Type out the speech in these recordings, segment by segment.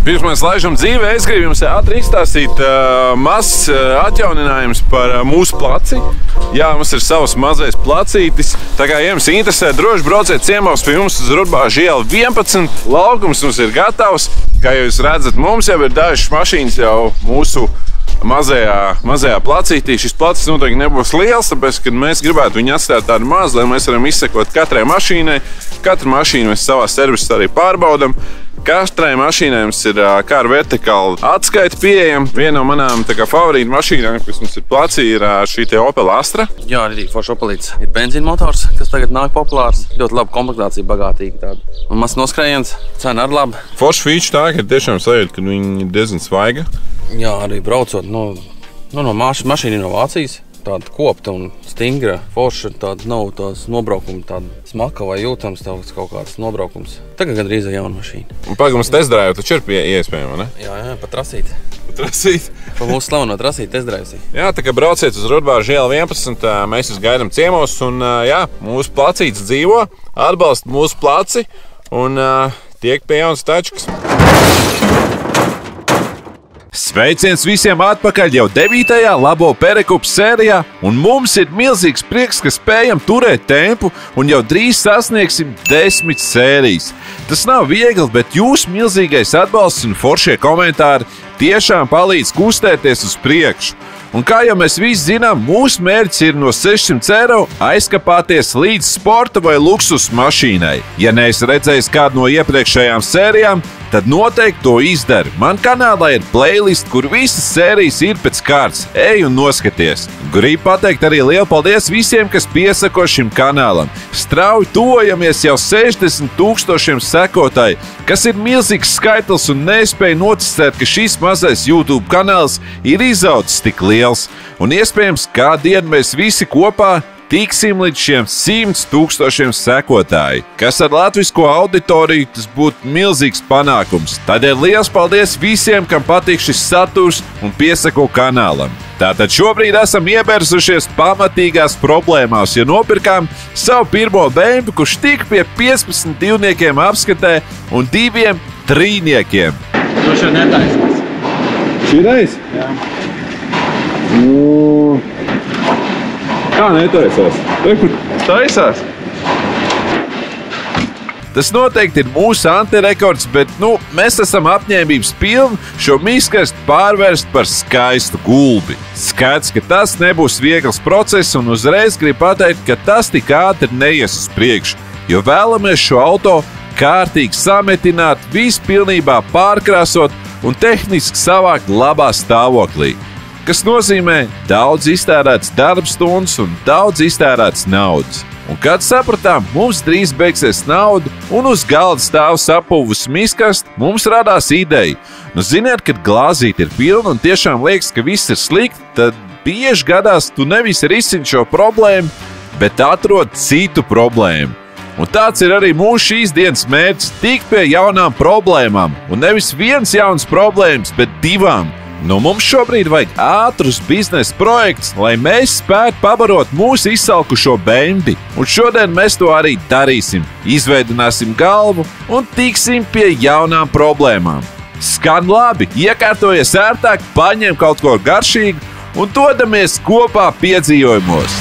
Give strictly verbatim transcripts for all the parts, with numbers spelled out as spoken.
Pirms mēs laižam dzīvē, es gribu jums ātri izstāstīt uh, mazs uh, atjauninājums par uh, mūsu placi. Jā, mums ir savs mazais placītis. Tā kā jums interesē, droši brauciet ciemos pie mums uz Rudbāžu ielu vienpadsmit. Laukums mums ir gatavs. Kā jūs redzat, mums jau ir dažas mašīnas jau mūsu mazajā, mazajā placītī. Šis placis noteikti nebūs liels, tāpēc, kad mēs gribētu viņu atstāt tādu mazu, lai mēs varam izsekot katrai mašīnai. Katru mašīnu mēs savā servisā arī pārbaudam. Katrai mašīnai mums ir Car Vertical atskaita pieejama. Viena no manām favorītu mašīnām, kas mums ir placī, ir šī te Opel Astra. Jā, arī forši Opelīts. Ir benzīna motors, kas tagad nāk populārs. Ļoti laba komplektācija, bagātīga tāda. Un mazs noskrējiens, cena arī laba. Forši feature tā, ka tiešām sajūt, ka viņi ir diezgan svaiga. Jā, arī braucot no, no, no maš, mašīna no Vācijas. Tāda kopta un stingra, forša, tāda nav tās nobraukuma, tāda smaka vai jūtams tāds kaut kāds nobraukums. Tagad gandrīz ir jauna mašīna. Un pagaidām testdrive taču ir iespējama, ne? Jā, jā, pat rasīt. Pat rasīt. Pa mūsu slaveno rasīt testdrive. Jā, tā kā brauciet uz Rudbāžu ielu vienpadsmit, mēs jūs gaidām ciemos un jā, mūsu placītis dzīvo, atbalsta mūsu placi un tiek pie jaunas tačkas. Sveiciens visiem atpakaļ jau devītajā Labo Perekupu sērijā, un mums ir milzīgs prieks, ka spējam turēt tempu un jau drīz sasniegsim desmit sērijas. Tas nav viegli, bet jūsu milzīgais atbalsts un foršie komentāri tiešām palīdz kustēties uz priekšu. Un kā jau mēs visi zinām, mūsu mērķis ir no sešsimt eiro aizkapāties līdz sporta vai luksus mašīnai. Ja neesi redzējis kādu no iepriekšējām sērijām, tad noteikti to izdari. Man kanālā ir playlist, kur visas sērijas ir pēc kārtas. Ej un noskaties. Gribu pateikt arī lielu paldies visiem, kas piesako šim kanālam. Strauji tuvojamies jau sešdesmit tūkstošiem sekotāju, kas ir milzīgs skaitlis un nespēja noticēt, ka šis mazais YouTube kanāls ir izaudzis tik liels. Un iespējams, kādienu mēs visi kopā tiksim līdz šiem simts tūkstošiem sekotāju, kas ar latvisko auditoriju tas būtu milzīgs panākums. Tādēļ liels paldies visiem, kam patīk šis saturs un piesako kanālam. Tātad šobrīd esam iebērzušies pamatīgās problēmās, jo nopirkām savu pirmo B M W, kurš tika pie piecpadsmit divniekiem apskatē un diviem trīniekiem. To šeit netaisnās. Šitais? Jā. Nu... Kā netaisās? Te, kur taisās? Tas noteikti ir mūsu antirekords, bet nu, mēs esam apņēmības pilni šo miskastu pārvērst par skaistu gulbi. Skaidrs, ka tas nebūs viegls process un uzreiz gribu pateikt, ka tas tik ātri neies uz priekšu, jo vēlamies šo auto kārtīgi sametināt, visu pilnībā pārkrāsot un tehniski savākt labā stāvoklī. Kas nozīmē daudz iztērēts darbstundas un daudz iztērēts naudas. Un kad sapratām, mums drīz beigsies nauda un uz galda stāv sapūvusi miskasta, mums radās ideja. Nu, ziniet, kad glāzīte ir pilna un tiešām liekas, ka viss ir slikti, tad bieži gadās tu nevis risini šo problēmu, bet atrod citu problēmu. Un tāds ir arī mūsu šīs dienas mērķis – tikt pie jaunām problēmām. Un nevis viens jauns problēmas, bet divām. Nu, mums šobrīd vajag ātrus biznesa projekts, lai mēs spētu pabarot mūsu izsalkušo B M W. Un šodien mēs to arī darīsim. Izveidināsim galvu un tiksim pie jaunām problēmām. Skan labi, iekārtojies ērtāk, paņem kaut ko garšīgu un dodamies kopā piedzīvojumos.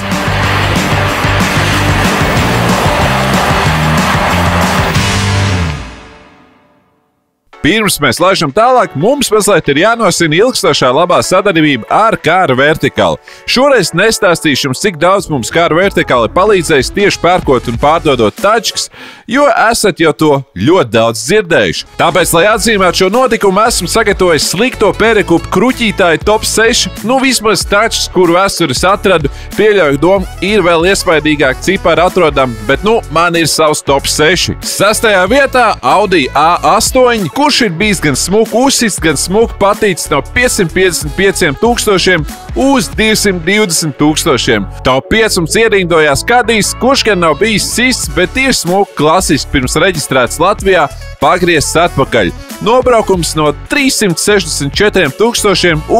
Pirms mēs laižam tālāk, mums mazliet ir jānosina ilgstošā labā sadarbība ar Car Vertical. Šoreiz nestāstīšu jums, cik daudz mums Car Vertical ir palīdzējis tieši pērkot un pārdodot tačkas, jo esat jau to ļoti daudz dzirdējuši. Tāpēc, lai atzīmētu šo notikumu, esmu sagatavojis slikto Perekupu kruķītāju top seši, nu vismaz tačkas, kuru vēstures atradu, pieļauju domu, ir vēl iespaidīgāk cipari atrodam, bet nu, man ir savs top seši. Sastajā vietā Audi A astoņi, kurš ir bijis gan smuku uzsits, gan smuku patīcis no piecsimt piecdesmit pieciem tūkstošiem uz divsimt divdesmit tūkstošiem. Top pieci mums ierindojās Kadijs, kurš gan nav bijis sists, bet ir smuku klasiski pirms reģistrēts Latvijā, pagriezts atpakaļ. Nobraukums no trīssimt sešdesmit četriem tūkstošiem uz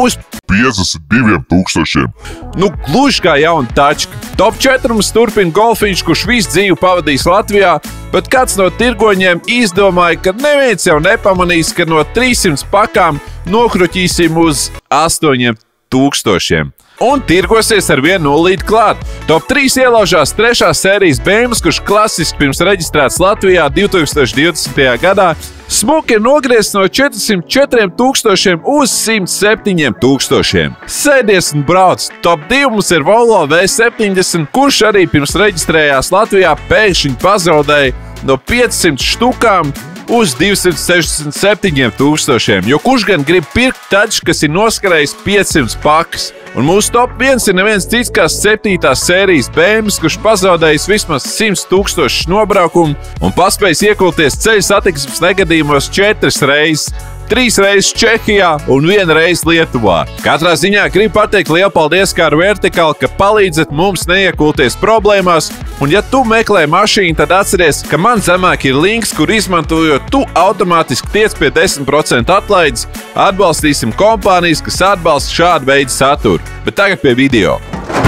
piecdesmit diviem tūkstošiem. Nu, gluži kā jauna tačka. Top četri mums turpina golfiņš, kurš visu dzīvi pavadījis Latvijā, bet kāds no tirgoņiem izdomāja, ka neviens jau nepamanīs, ka no trīssimt pakām nokruķīsim uz astoņiem tūkstošiem. Un tirgosies ar vienu nulīti klāt. Top trīs ielaužās trešās sērijas B M W, kurš klasiski pirms reģistrēts Latvijā divi tūkstoši divdesmitajā gadā, smuki ir nogriezts no četrsimt četriem tūkstošiem uz simt septiņiem tūkstošiem. Sēdies un brauc! Top divi mums ir Volvo V septiņdesmit, kurš arī pirms reģistrējās Latvijā pēkšņi pazaudēja no piecsimt štukām uz divsimt sešdesmit septiņiem tūkstošiem, jo kurš gan grib pirkt taču, kas ir noskarējis piecsimt pakas. Un mūsu top viens ir neviens cits kā septītās sērijas B M W, kurš pazaudējis vismaz simt tūkstošu nobraukumu un paspējis iekulties ceļu satiksmes negadījumos četras reizes. Trīs reizes Čehijā un viena reize Lietuvā. Katrā ziņā gribu pateikt lielu paldies kā ar Vertikāli, ka palīdzat mums neiekulties problēmās. Un ja tu meklē mašīnu, tad atceries, ka man zemāk ir links, kur izmantojot tu automātiski tiec pie desmit procentu atlaides. Atbalstīsim kompānijas, kas atbalsta šādu veidu saturu. Bet tagad pie video.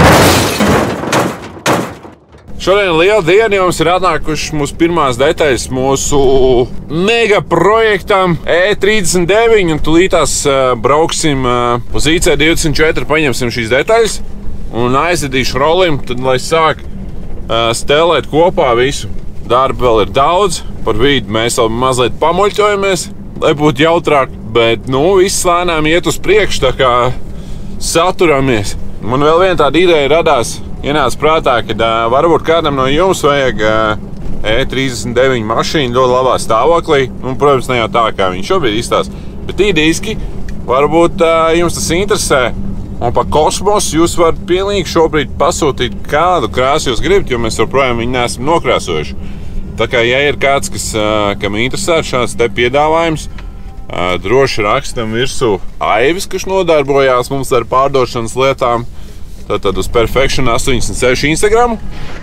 Šodien liela diena jums ir atnākušas mūsu pirmās detaļas mūsu mega projektam E trīsdesmit deviņi, un tūlītās uh, brauksim uh, uz I C divdesmit četri, paņemsim šīs detaļas un aizvedīšu rolim, tad lai sāk uh, stelēt kopā visu. Darba vēl ir daudz, par vīdu mēs vēl mazliet pamuļķojamies, lai būtu jautrāk, bet nu viss lēnām iet uz priekšu, tā kā saturamies. Man vēl viena tāda ideja radās. Ienāca prātā, ka uh, varbūt kādam no jums vajag uh, E trīsdesmit deviņi mašīnu ļoti labā stāvoklī. Un, protams, ne jau tā, kā viņš šobrīd izstās. Bet īdiski, varbūt uh, jums tas interesē. Un pa kosmosu jūs varat pilnīgi šobrīd pasūtīt, kādu krāsu jūs gribat, jo mēs joprojām viņu neesam nokrāsojuši. Tā kā, ja ir kāds, kas, uh, kam interesē šāds te piedāvājums, uh, droši rakstam virsū Aivis, kas nodarbojās mums ar pārdošanas lietām. Tad uz Perfection astoņdesmit seši Instagramu.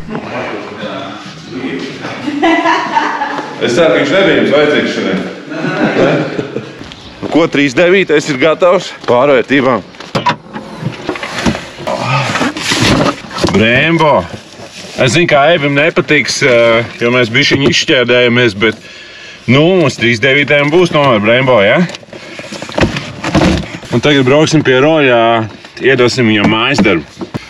Es ceru, ka viņš nebija jums vajadzīgs šodien. Nu, ko trīsdesmit devītais ir gatavs pārvērtībām? Brembo. Es zinu, kā Eibim nepatiks, jo mēs bišķiņi izšķērdējamies, bet nu, mums trīsdesmit devītajam būs tomēr Brembo, ja? Un tagad brauksim pie Roļā. Iedosim viņam mājas darbu.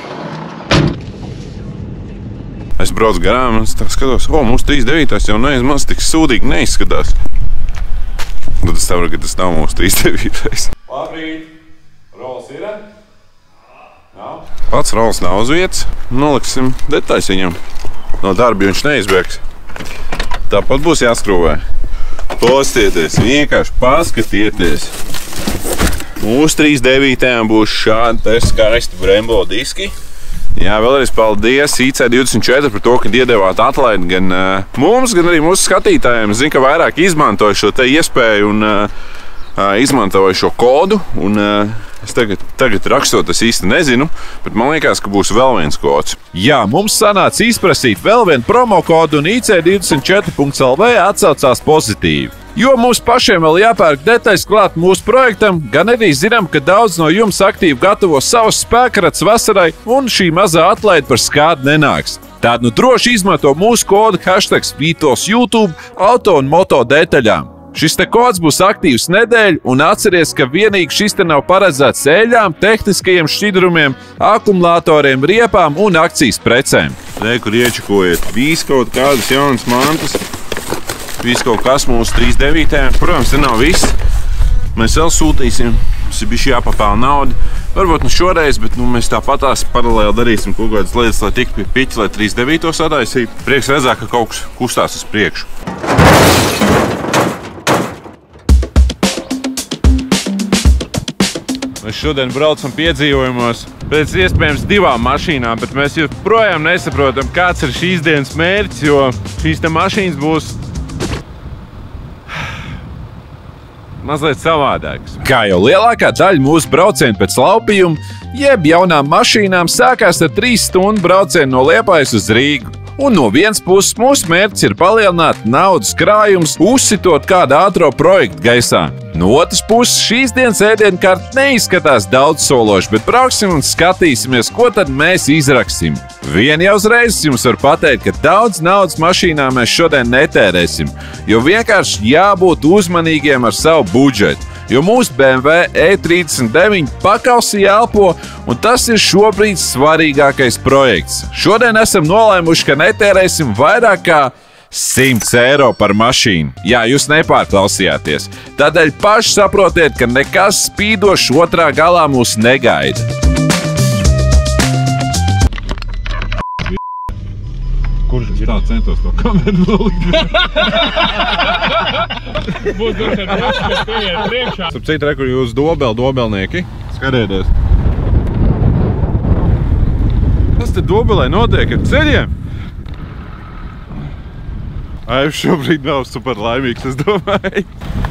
Es braucu garām un skatos, o, mums trīsdesmit devītais jau neviens maz tik sūdīgi neizskatās. Tad es saprotu, ka tas nav mūsu trīsdesmit devītais. Labrīt! Rols ir? Nav? Pats rols nav uz vietas. Noliksim detaļas viņam. No darba viņš neizbēgs. Tāpat būs jāskrūvē. Postieties, vienkārši paskatieties. Mūsu trīsdesmit devītajām būs šādi te skaisti Brembo diski. Jā, vēlreiz paldies I C divdesmit četri par to, ka iedevāt atlaidi gan uh, mums, gan arī mūsu skatītājiem. Es zinu, ka vairāk izmantoju šo te iespēju un uh, izmantoju šo kodu. Un, uh, es tagad, tagad rakstot, es īsti nezinu, bet man liekas, ka būs vēl viens kods. Jā, mums sanāca izprasīt vēl vienu promo kodu un I C divdesmit četri punkts L V atsaucās pozitīvi. Jo mums pašiem vēl jāpērk detaļas klāt mūsu projektam, gan arī zinām, ka daudz no jums aktīvi gatavo savus spēkrats vasarai, un šī mazā atlaide par skādu nenāks. Tātad nu droši izmanto mūsu kodu hashtags Vītols YouTube auto un moto detaļām. Šis te kods būs aktīvs nedēļu, un atceries, ka vienīgi šis te nav paredzēts eļļām, tehniskajiem šķidrumiem, akumulatoriem, riepām un akcijas precēm. Te, kur iečakojiet visi kaut kādas jaunas mantas. Viss kaut kas mūsu trīsdesmit devītajām. Protams, te nav viss. Mēs vēl sūtīsim. Mums ir bišķi jāpapēl naudu. Varbūt nu šoreiz, bet nu, mēs tāpatās paralēli darīsim kaut kādas lietas, lai tik pie piķi, lai trīsdesmit devīto sadaisītu. Prieks redzēt, ka kaut kas kustās uz priekšu. Mēs šodien braucam piedzīvojumos pēc iespējams divām mašīnām, bet mēs joprojām nesaprotam, kāds ir šīs dienas mērķis, jo šīs te mašīnas būs mazliet savādāks. Kā jau lielākā daļa mūsu braucienu pēc laupījuma, jeb jaunām mašīnām sākās ar trīs stundu braucienu no Liepājas uz Rīgu. Un no vienas puses mūsu mērķis ir palielināt naudas krājumus, uzsitot kādu ātro projektu gaisā. No otras puses, šīs dienas ēdienkarte neizskatās daudzsološi, bet brauksim un skatīsimies, ko tad mēs izraksim. Vien jau uzreiz jums var pateikt, ka daudz naudas mašīnā mēs šodien netērēsim, jo vienkārši jābūt uzmanīgiem ar savu budžetu. Jo mūsu B M W E trīsdesmit deviņi pakausī elpo, un tas ir šobrīd svarīgākais projekts. Šodien esam nolēmuši, ka netērēsim vairāk kā simts eiro par mašīnu. Jā, jūs nepārklausījāties. Tādēļ paši saprotiet, ka nekas spīdošs otrā galā mūs negaida. Kurš tā centos to kameru nolikt? Būs dots ar priekšu, kas pieiet priekšā. Starp citu, re, kur jūs dobel, dobelnieki. Skatieties. Kas te dobelē notiek ar ceļiem? Aivs šobrīd nav super laimīgs, es domāju.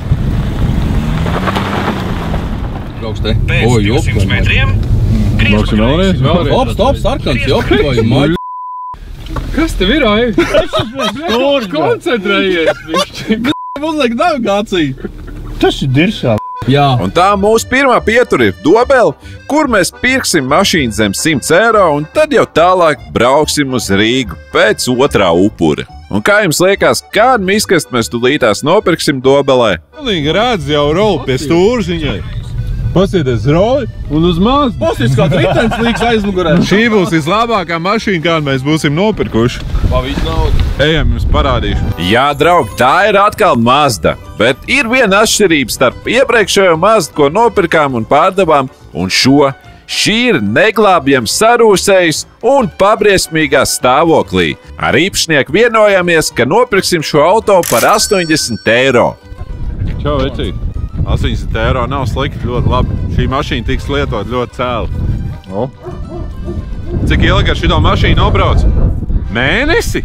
Brauks te. O, jopu. Brauksim vēlreiz? Stop, stop, sarkans, jopu, vai maļ. Kas tev ir, Aivi? Stūrs koncentrējies, višķi. Uzliek navigāciju. Tas ir diršā. Jā. Un tā mūsu pirmā pietura ir dobele, kur mēs pirksim mašīnu zem simts eiro, un tad jau tālāk brauksim uz Rīgu pēc otrā upura. Un kā jums liekas, kādu miskastu mēs tūlītās nopirksim dobelē? Pilnīgi redz jau roli pie stūrziņai. Pasieties roli un uz maz. Pasties kā tritens līgs aizmugurē. Šī būs vislabākā mašīna, kādu mēs būsim nopirkuši. Pa visu naudu. Ejam, jums parādīšu. Jā, draugi, tā ir atkal Mazda, bet ir viena atšķirība starp iepriekšējo Mazdu, ko nopirkām un pārdevām, un šo. Šī ir neglābjama sarūsējis un pabriesmīgā stāvoklī. Ar īpašnieku vienojamies, ka nopirksim šo auto par astoņdesmit eiro. Čau, vecīt. astoņdesmit eiro nav slikti, ļoti labi. Šī mašīna tiks lietot ļoti cēli. O. Cik ilgi ar šito mašīnu nobrauc? Mēnesi?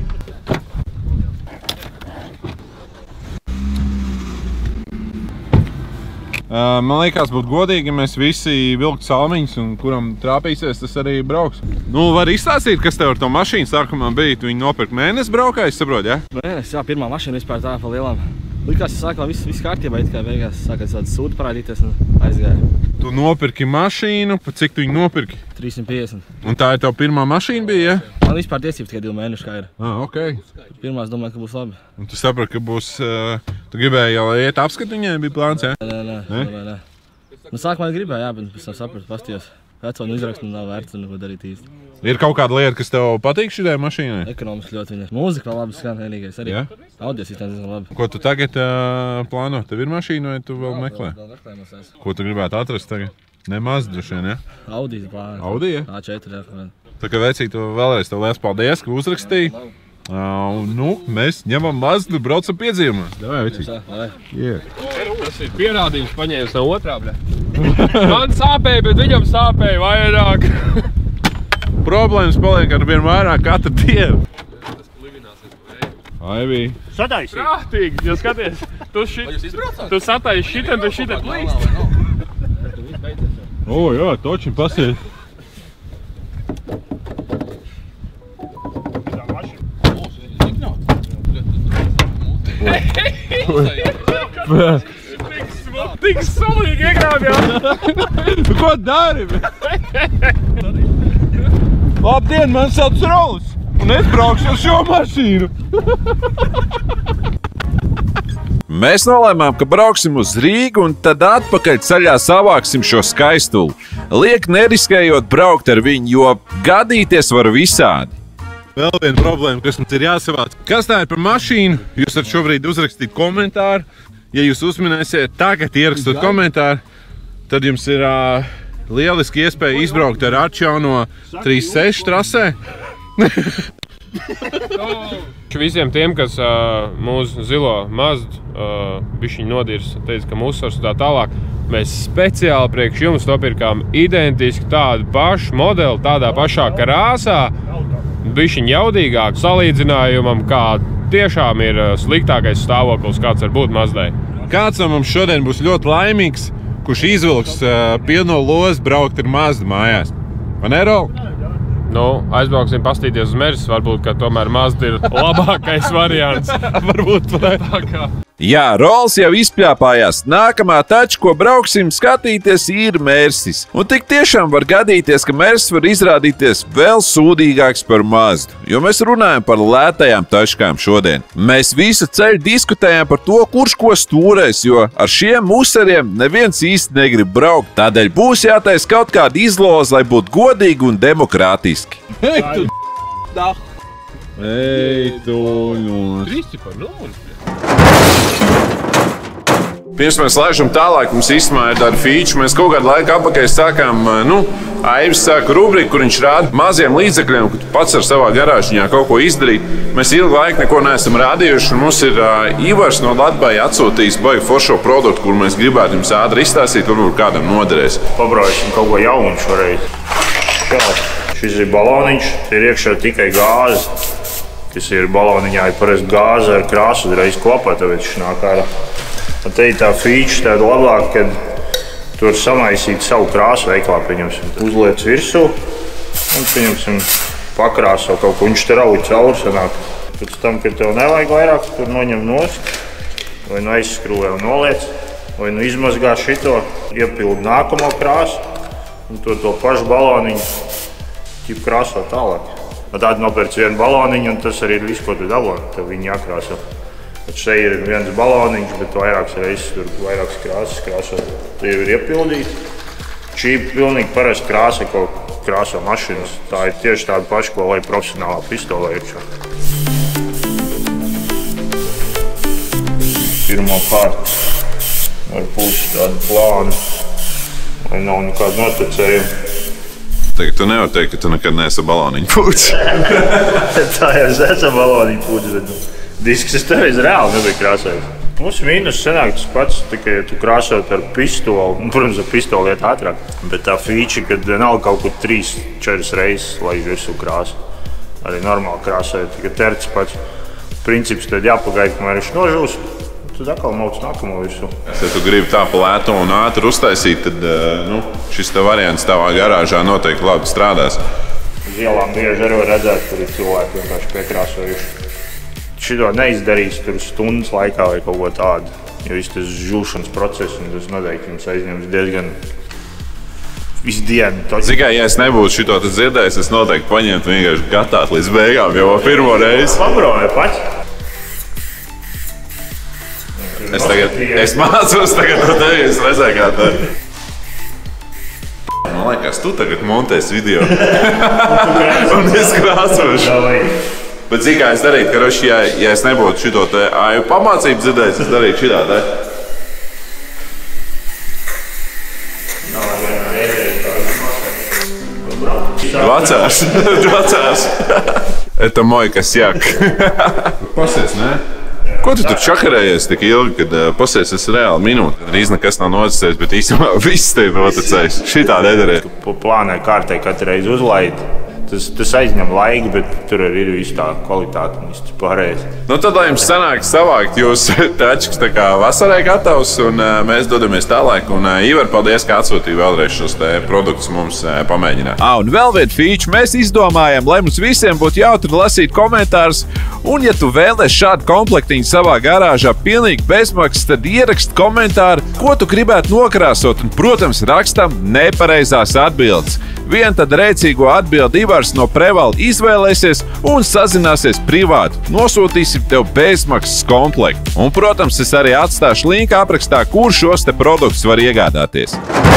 Uh, man liekas, būtu godīgi, ja mēs visi vilktu salmiņus, un kuram trāpīsies, tas arī brauks. Nu, var izstāstīt, kas tev ar to mašīnu sākumā bija? Tu viņu nopirkt mēnesi braukā, es saprotu, ja? Mēnesi, jā, pirmā mašīna vispār tā pa lielām. Likās, ka sākumā viss, viss kārtībā, it kā beigās sākās tādas sūdi parādīties un aizgāja. Tu nopirki mašīnu, pa cik tu viņu nopirki? trīssimt piecdesmit. Un tā ir tev pirmā mašīna bija, ja? Man vispār tiesības tikai divi mēneši kā ir. Ah, ok. Pirmās domāju, ka būs labi. Un tu saprati, ka būs, uh, tu gribēji jau iet apskatu viņai, bija plāns, ja? Nē, nē, nē, nē, nē. Nu, sākumā gribēju, jā, bet pēc tam sapratu, pastījos. Veco un izrakstu nav vērts un neko darīt īsti. Ir kaut kāda lieta, kas tev patīk šitai mašīnai? Ekonomiski ļoti viņas. Mūzika vēl labi skan, vienīgais arī. Ja? Audio sistēma diezgan labi. Ko tu tagad uh, plāno? Tev ir mašīna vai tu vēl meklē? Vēl meklējumos es. Ko tu gribētu atrast tagad? Nemaz droši vien, ja? Audi plāna. Audi, ja? A četri, jā. Tā kā vecīt, tu vēlreiz tev liels paldies, ka uzrakstīji. Uh, nu, mēs ņemam Mazdu, braucam piedzīvumos. Davai, vecīt. Tā, vai. Yeah. Tas ir pierādījums paņēmis no otrā, bļa. Man sāpēja, bet viņam sāpēja vairāk. Problēmas paliek ar vien vairāk katru dienu. Aivī. Sataisīt. Prātīgi, jo skaties, tu, šit, tu sataisi šitam, tu šitam plīst. O, jā, točim pasiet. Tik solīgi iegrābjāt. Tu ko dari? Labdien, man sauc Rolis, un es braukšu ar šo mašīnu. Mēs nolēmām, ka brauksim uz Rīgu un tad atpakaļ ceļā savāksim šo skaistuli. Liek neriskējot braukt ar viņu, jo gadīties var visādi. Vēl viena problēma, kas mums ir jāsavāc. Kas tā ir par mašīnu? Jūs varat šobrīd uzrakstīt komentāru. Ja jūs uzminēsiet tagad ierakstot komentāru, tad jums ir uh, lieliski iespēja izbraukt ar atjauno trīs seši trasē. Visiem tiem, kas uh, mūsu zilo Mazdu uh, bišķiņ nodirs, teica, ka mūsars un tā tālāk, mēs speciāli priekš jums nopirkām identiski tādu pašu modeli, tādā pašā krāsā, bišķiņ jaudīgāk salīdzinājumam, kā tiešām ir sliktākais stāvoklis, kāds var būt Mazdai. Kāds no mums šodien būs ļoti laimīgs, kurš izvilks uh, pilno lozi braukt ar Mazdu mājās? Vai ne, Rol? Nu, aizbrauksim pastīties uz Merses, varbūt, ka tomēr Mazda ir labākais variants. Varbūt tā kā. Jā, Rols jau izpļāpājās. Nākamā taču, ko brauksim skatīties, ir Merses. Un tik tiešām var gadīties, ka Merses var izrādīties vēl sūdīgāks par Mazdu, jo mēs runājam par lētajām tačkām šodien. Mēs visu ceļu diskutējām par to, kurš ko stūrēs, jo ar šiem museriem neviens īsti negrib braukt. Tādēļ būs jātais kaut kāda izloze, lai būtu godīgi un demokrātiski. Ej, tu! Da. Ej, tu! Tristi par nulli. Pirms mēs laižam tālāk, mums īstenībā ir tāda feature. Mēs kaut kādu laiku atpakaļ sākām, nu, Aivis sāka rubriku, kur viņš rāda maziem līdzekļiem, ka tu pats ar savā garāžiņā kaut ko izdarīt. Mēs ilgu laiku neko neesam rādījuši, un mums ir uh, Ivars no Latbaja atsūtījis baigi foršo produktu, kur mēs gribētu jums ātri izstāstīt, varbūt kādam noderēs. Pabraucam kaut ko jaunu šoreiz. Šā, šis ir baloniņš, ir iekšā tikai gāze. Kas ir baloniņā, ir parasti gāze ar krāsu uzreiz kopā, tāpēc viņš nāk ārā. Un te ir tā feature tāda labāka, kad tu var samaisīt savu krāsu veiklā, pieņemsim. Uzliec virsū un, pieņemsim, pakrāso kaut ko, viņš te rauj cauri sanāk. Pēc tam, kad tev nevajag vairāk, tur noņem nost, vai nu aizskrūvē un noliec, vai nu izmazgā šito, iepildi nākamo krāsu un to, to pašu baloniņu ķip krāso tālāk. Tāda nopērc vienu baloniņu, un tas arī ir viss, ko tu dabūji. Tev viņi jākrāso. Tad šeit ir viens baloniņš, bet vairākas reizes tur vairākas krāsas krāso. Tie ir iepildīti. Šī ir pilnīgi parasta krāsa, ko krāso mašīnas. Tā ir tieši tāda paša, ko lai profesionālā pistolē iekšā. Pirmo kārtu var pūst tādu plānu, lai nav nekādu notecējumu. Tagad tu nevar teikt, ka tu nekad neesi baloniņu pūcis. Tā jau es esmu baloniņu pūcis, bet disks es tev reāli nebija krāsējis. Mums mīnus sanāk tas pats, tikai ja tu krāsot ar pistoli, un, protams, ar pistoli iet ātrāk. Bet tā feature, kad nav kaut kur trīs, četras reizes, lai virsū krāsu. Arī normāli krāsēt, tikai tercis pats. Princips tad jāpagaida, kamēr viņš nožūst. Tad atkal mauc nākamo virsū. Ja tu gribi tā pa lētu un ātri uztaisīt, tad nu, šis te variants tavā garāžā noteikti labi strādās. Uz ielām bieži arī var redzēt, kur ir cilvēki vienkārši piekrāsojuši. Šito neizdarīs tur stundas laikā vai kaut ko tādu, jo viss tas žūšanas process, un tas noteikti jums aizņems diezgan visu dienu. Tikai, ja es nebūtu šito dzirdējis, es noteikti paņemtu vienkārši gatāt līdz beigām, jo pirmo reizi. Pabrauj pats. Es tagad, es mācos tagad no tevi, es redzēju, kā tā ir. Man liekas, tu tagad montēs video. Un es krāsošu. Bet zini, kā es darītu, ka roši, ja, ja es nebūtu šito te Aivu pamācību dzirdējis, es darītu šitā te. Vacās, vacās. Это мой косяк. Pasies, ne? Ko tu tur čakarējies tik ilgi, kad uh, pasies es reāli minūti? Rīz nekas nav noticējis, bet īstenībā viss tev noticējis. Šitā nedarē. Tu plānē kārtē katru reizi uzlaid. Tas, tas aizņem laiku, bet tur arī ir viss tā kvalitāte un viss pārējais. Nu tad, lai jums sanāk savākt jūs tačkas tā kā vasarai gatavs, un uh, mēs dodamies tālāk. Un uh, Ivar, paldies, ka atsūtīja vēlreiz šos te produktus mums uh, pamēģināt. Ah, un vēl vienu feature mēs izdomājam, lai mums visiem būtu jautri lasīt komentārus. Un ja tu vēlies šādu komplektiņu savā garāžā pilnīgi bezmaksas, tad ierakst komentāru, ko tu gribētu nokrāsot. Un, protams, rakstam nepareizās atbildes. Vienu tad rēcīgo atbildi Ivars no Prevalda izvēlēsies un sazināsies privāti. Nosūtīsim tev bezmaksas komplektu. Un, protams, es arī atstāšu linku aprakstā, kur šos te produktus var iegādāties.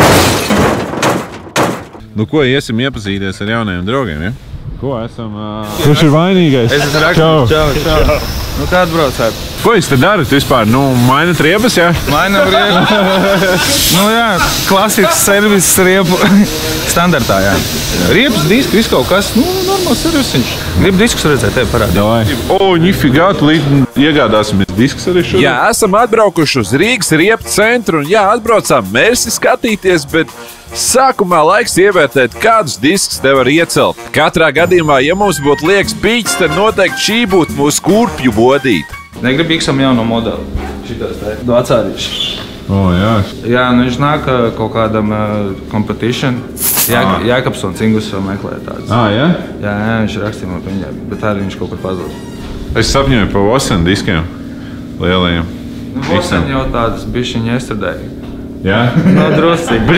Nu, ko iesim iepazīties ar jaunajiem draugiem, ja? Ko esam... Uh... Kurš ir vainīgais? Es esmu rakstījis. Čau, čau. Nu, kā atbraucāt? Ko jūs te darat vispār? Nu, mainat riebas, jā? Mainam riebas. Nu, jā, klasisks servis riepu standartā, jā. Riepas, diski, viss kaut kas. Nu, normāls servisiņš. Gribu diskus redzēt, tev parādīt. O, ņifigā, tu līdz iegādāsimies diskus arī šodien? Jā, esam atbraukuši uz Rīgas riepu centru un jā, atbraucām Mersi skatīties, bet sākumā laiks ievērtēt, kādus diskus te var iecelt. Katrā gadījumā, ja mums būtu liekas pīķis, tad noteikti šī būtu mūsu kurpju bodīta. Negribu iksam jauno modeli. Šitās tā ir vecārīši. O, jā. Jā, nu viņš nāk kaut kādam uh, competition. Jā, Jākaps un Cingus vēl meklē tādas. Ah, jā? Jā, jā, viņš rakstīja man, ka viņai, bet arī viņš kaut kur pazūd. Es sapņoju pa Vosen diskiem lielajiem. Nu, Vosen jau tādas bišķiņi yesterday. Jā? No druscīgi.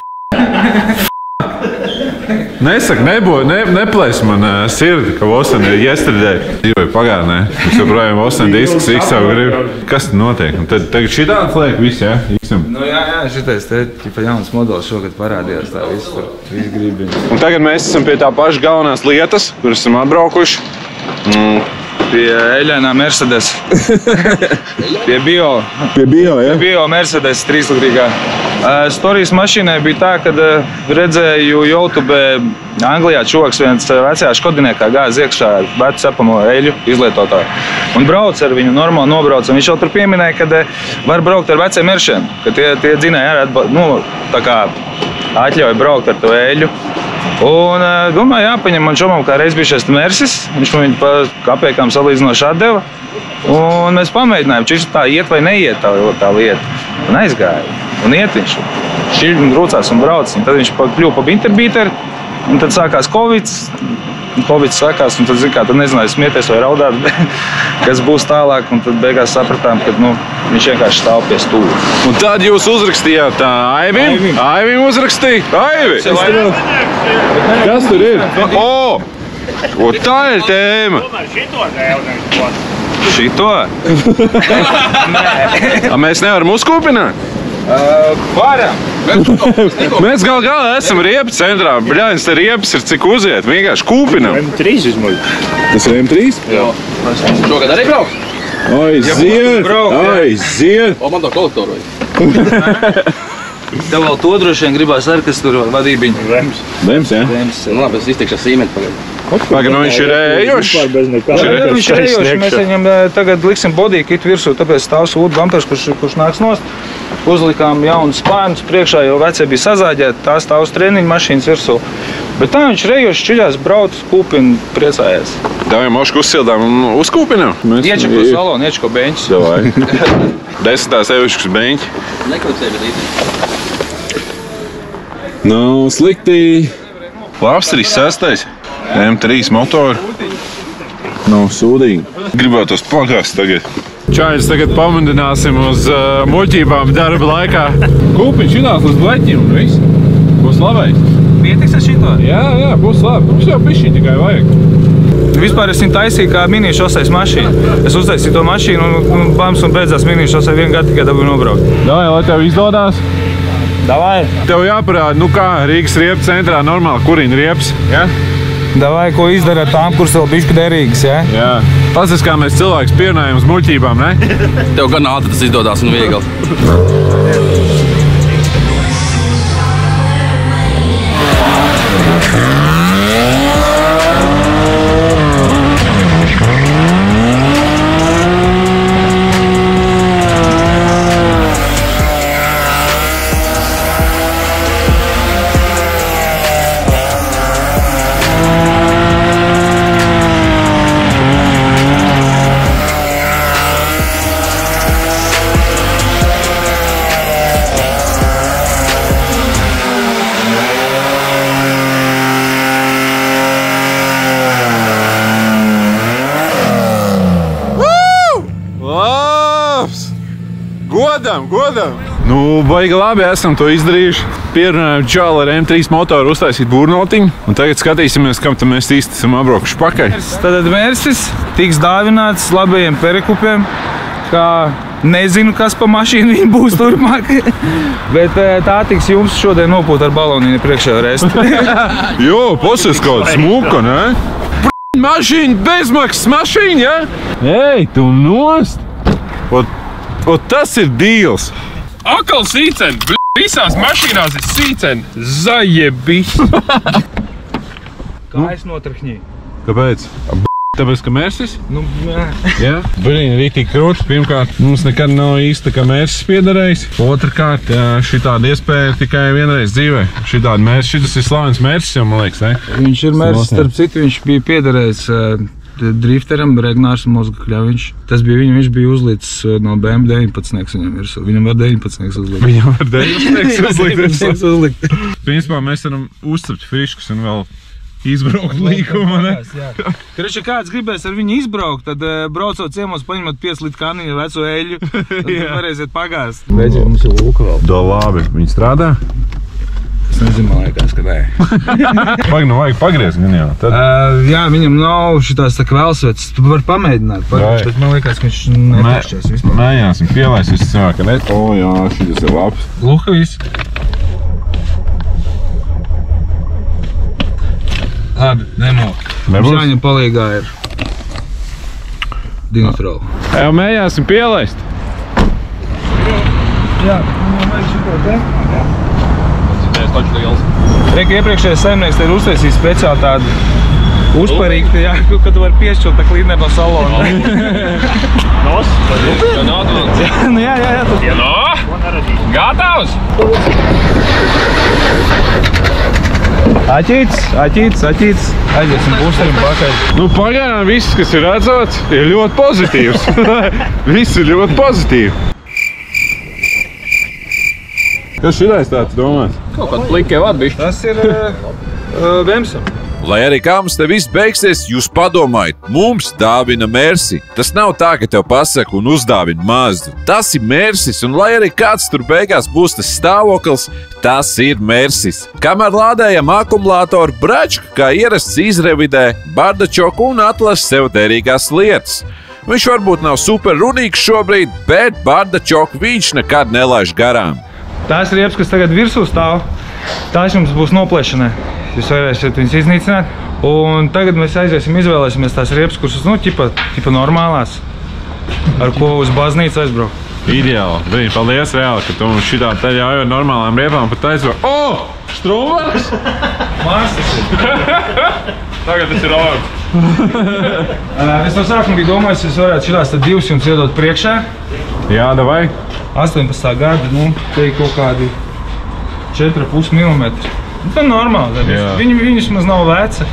Nesaka, nebū, ne, neplēs man uh, sirdi, ka Vosen ir yesterday. Dzīvoju pagātnē. Es joprojām Vosen disks, X jau gribu. Kas tad notiek? Un tad tagad šitāds liek viss, jā? X-am. Nu jā, jā, šitais te tipa jauns modelis šogad parādījās tā viss tur, viss gribiņas. Un tagad mēs esam pie tā paša galvenās lietas, kur esam atbraukuši. Mm. Pie Eļainā Mercedes. Pie Bio. Pie Bio, jā? Pie Bio Mercedes trīslitrīgā. Uh, Storijas mašīnai bija tā, kad uh, redzēju YouTube Anglijā čoks viens vecajā Škodiniekā gāz iekšā vecu cepamo eļu izlietotāju. Un brauc ar viņu, normāli nobrauc. Un viņš jau tur pieminēja, ka uh, var braukt ar veciem meršiem. Ka tie, tie dzinēji arī atba, nu, tā kā atļauj braukt ar to eļu. Un domāju, jāpaņem man čomam, kā reiz bija šis Mersis. Viņš man viņu pa kapēkām salīdzinoši atdeva. Un mēs pamēģinājām, či tā iet vai neiet tā, tā lieta. Un aizgāja. Un iet viņš. Šķiļ un rūcās un brauc. Un tad viņš kļuva pa binterbīteri. Un tad sākās Covid. Covid sākās, un tad, zin kā, tad nezināju, smieties vai raudāt, kas būs tālāk. Un tad beigās sapratām, ka nu, viņš vienkārši stāv pie stūra. Un tad jūs uzrakstījāt tā Aivim? Aivim uzrakstīja? Aivi! Kas tur ir? O! O, tā ir tēma! Šito? A mēs nevaram uzkūpināt? Uh, varam! Mēs gal galā esam riepu centrā. Bļāņas, te riepas ir cik uziet. Vienkārši kūpinam. M trīs vismaz. Tas ir M trīs? Jā. Šogad arī brauks? Aiziet! Aiziet! O, man to kolektoru vajag. Tev vēl to droši vien gribās ar, kas tur vadībiņu. Vems. Vems, jā? Vems. Nu, labi, es iztikšu ar sīmeni pagad. Pagad, nu viņš ir ējošs. Jā, viņš ir ējošs. Mēs viņam tagad liksim body kitu virsū, tāpēc stāv sūdu bumpers, kurš, kurš nāks nost. Uzlikām jaunus spānus priekšā, jo vecie bija sazāģēti, tā stāv uz treniņu mašīnas virsū. Bet tā viņš ir ējošs, čiļās, brauc, kūpina, priecājās. Davai mošku uzsildām un uzkūpinam. Iečako salonu, iečako beņķis. Davai. Desmitās ējuškas beņķi. Nekaucē, bet īsti. Nav slikti. Labs trīs sestais. M trīs motori. Nav sūdīgi. Gribētos pagāst tagad. Čājus tagad pamudināsim uz uh, muļķībām darba laikā. Kūpiņš šitās līdz bleķim un viss. Būs labais. Pietiks ar šito? Jā, jā, būs labi. Mums jau pišķiņ tikai vajag. Vispār es viņu taisīju kā mini-šoseis mašīnu. Es uztaisīju to mašīnu un, un bams un beidzās mini-šosei vienu gadu tikai dabūju nobraukt. Davai, lai tev izdodās. Davai. Tev jāparāda, nu kā Rīgas riepu centrā normāli kurina riepas, ja? Davai, ko izdara ar tām, kuras vēl bišķi derīgas, ja? Jā. Tas ir, kā mēs cilvēks pierunājam uz muļķībām, ne? Tev gan ātri tas izdodās un viegli. Godam, godam! Nu, baigi labi, esam to izdarījuši. Pierunājam čāli ar M trīs motoru uztaisīt būrnotiņu. Un tagad skatīsimies, kam tam mēs īsti esam apbraukuši pakaļ. Tad Mersis tiks dāvināts labajiem perikupiem, kā nezinu, kas pa mašīnu viņi būs turpmāk. Bet tā tiks jums šodien nopūt ar balonīnu priekšējo resti. Jo, pasies kāda smuka, ne? P***, mašīna, bezmaksas mašīna, ja? Ej, tu nost! Ot, ot tas ir dīls! Akal sīcen, bļ, visās mašīnās ir sīcen, zajebis. Kā es notrahņīju? Kāpēc? Tāpēc, ka Mersis? Nu, nē. Jā? Brīni, rītīgi krūts. Pirmkārt, mums nekad nav īsti, ka Mersis piederējis. Otrkārt, šitāda iespēja ir tikai vienreiz dzīvē. Šitāda Mersis, šitas ir slavens Mersis jau, man liekas, ne? Viņš ir Mersis, starp citu, viņš bija piederējis drifteram, Regnārs Mozgakļaviņš. Tas bija viņam, viņš bija uzlicis no B M deviņpadsmit viņam virsū. Viņam var deviņpadsmit uzlikt. Viņam var deviņpadsmit uzlikt. Principā mēs varam uzcept friškus un vēl izbraukt līkumu, ne? Karuši, kāds gribēs ar viņu izbraukt, tad braucot ciemos paņemat piec litru kanīnu veco eļu, tad varēsiet pagāst. Beidzot, mums ir lūka vēl. Da labi, viņi strādā? Es nezinu, man liekas, ka nē. Pag, nu vajag pagriezt gan jau. Tad... Uh, jā, viņam nav šitās tā kvēlsvets. Tu vari pamēģināt. Pagriez, bet man liekas, ka viņš nepašķies vispār. Mēģināsim pielaist visu cilvēku, ka ne? O jā, šitas ir labs. Lūka viss. Labi, nemok. Mums jāņem palīgā ir Dinotrol. Jau mēģināsim pielaist. Jā, viņam vajag šito te. Jā. Reika iepriekšējais saimnieks te ir uztaisījis speciāli tādu uzparīgu, jā, ka tu vari piešķilt tā klīneru no salona. Nos? Jā, nādot. Nu jā, jā, jā. Jā, no? Gatavs? Aķīts, aķīts, aķīts. Aiziesim pusterim pakaļ. Nu, pagaidām viss, kas ir redzots, ir ļoti pozitīvs. Viss ir ļoti pozitīvi. Kas šitais tāds domās? Kaut kāds plikie vadbišķi. Tas ir uh, Vemsam. Lai arī kā mums te viss beigsies, jūs padomājiet, mums dāvina Mersi. Tas nav tā, ka tev pasaka un uzdāvina Mazdu. Tas ir Mersis, un lai arī kāds tur beigās būs tas stāvoklis, tas ir Mersis. Kamēr lādējam akumulātoru, Bračka, kā ierasts, izrevidē bardačoku un atlasa sev derīgās lietas. Viņš varbūt nav super runīgs šobrīd, bet bardačoku viņš nekad nelaiž garām. Tās riepas, kas tagad virsū stāv, tās jums būs noplēšanai. Jūs varēsiet viņas iznīcināt. Un tagad mēs aiziesim, izvēlēsimies tās riepas, kuras, nu, ķipa, ķipa normālās, ar ko uz baznīcu aizbraukt. Ideāli. Brīn, paldies reāli, ka tu mums šitā te ļauj ar normālām riepām pat aizbraukt. O! Strūmāks! Māsas ir. Tagad tas ir ārts. Es no sākuma biju domājis, es varētu šitās tad divas jums iedot priekšā. Jā, davai. astoņpadsmitā gada, nu, te ir kaut kādi četri ar pus milimetri. Nu, tā normāli. Viņi, viņas maz nav veci.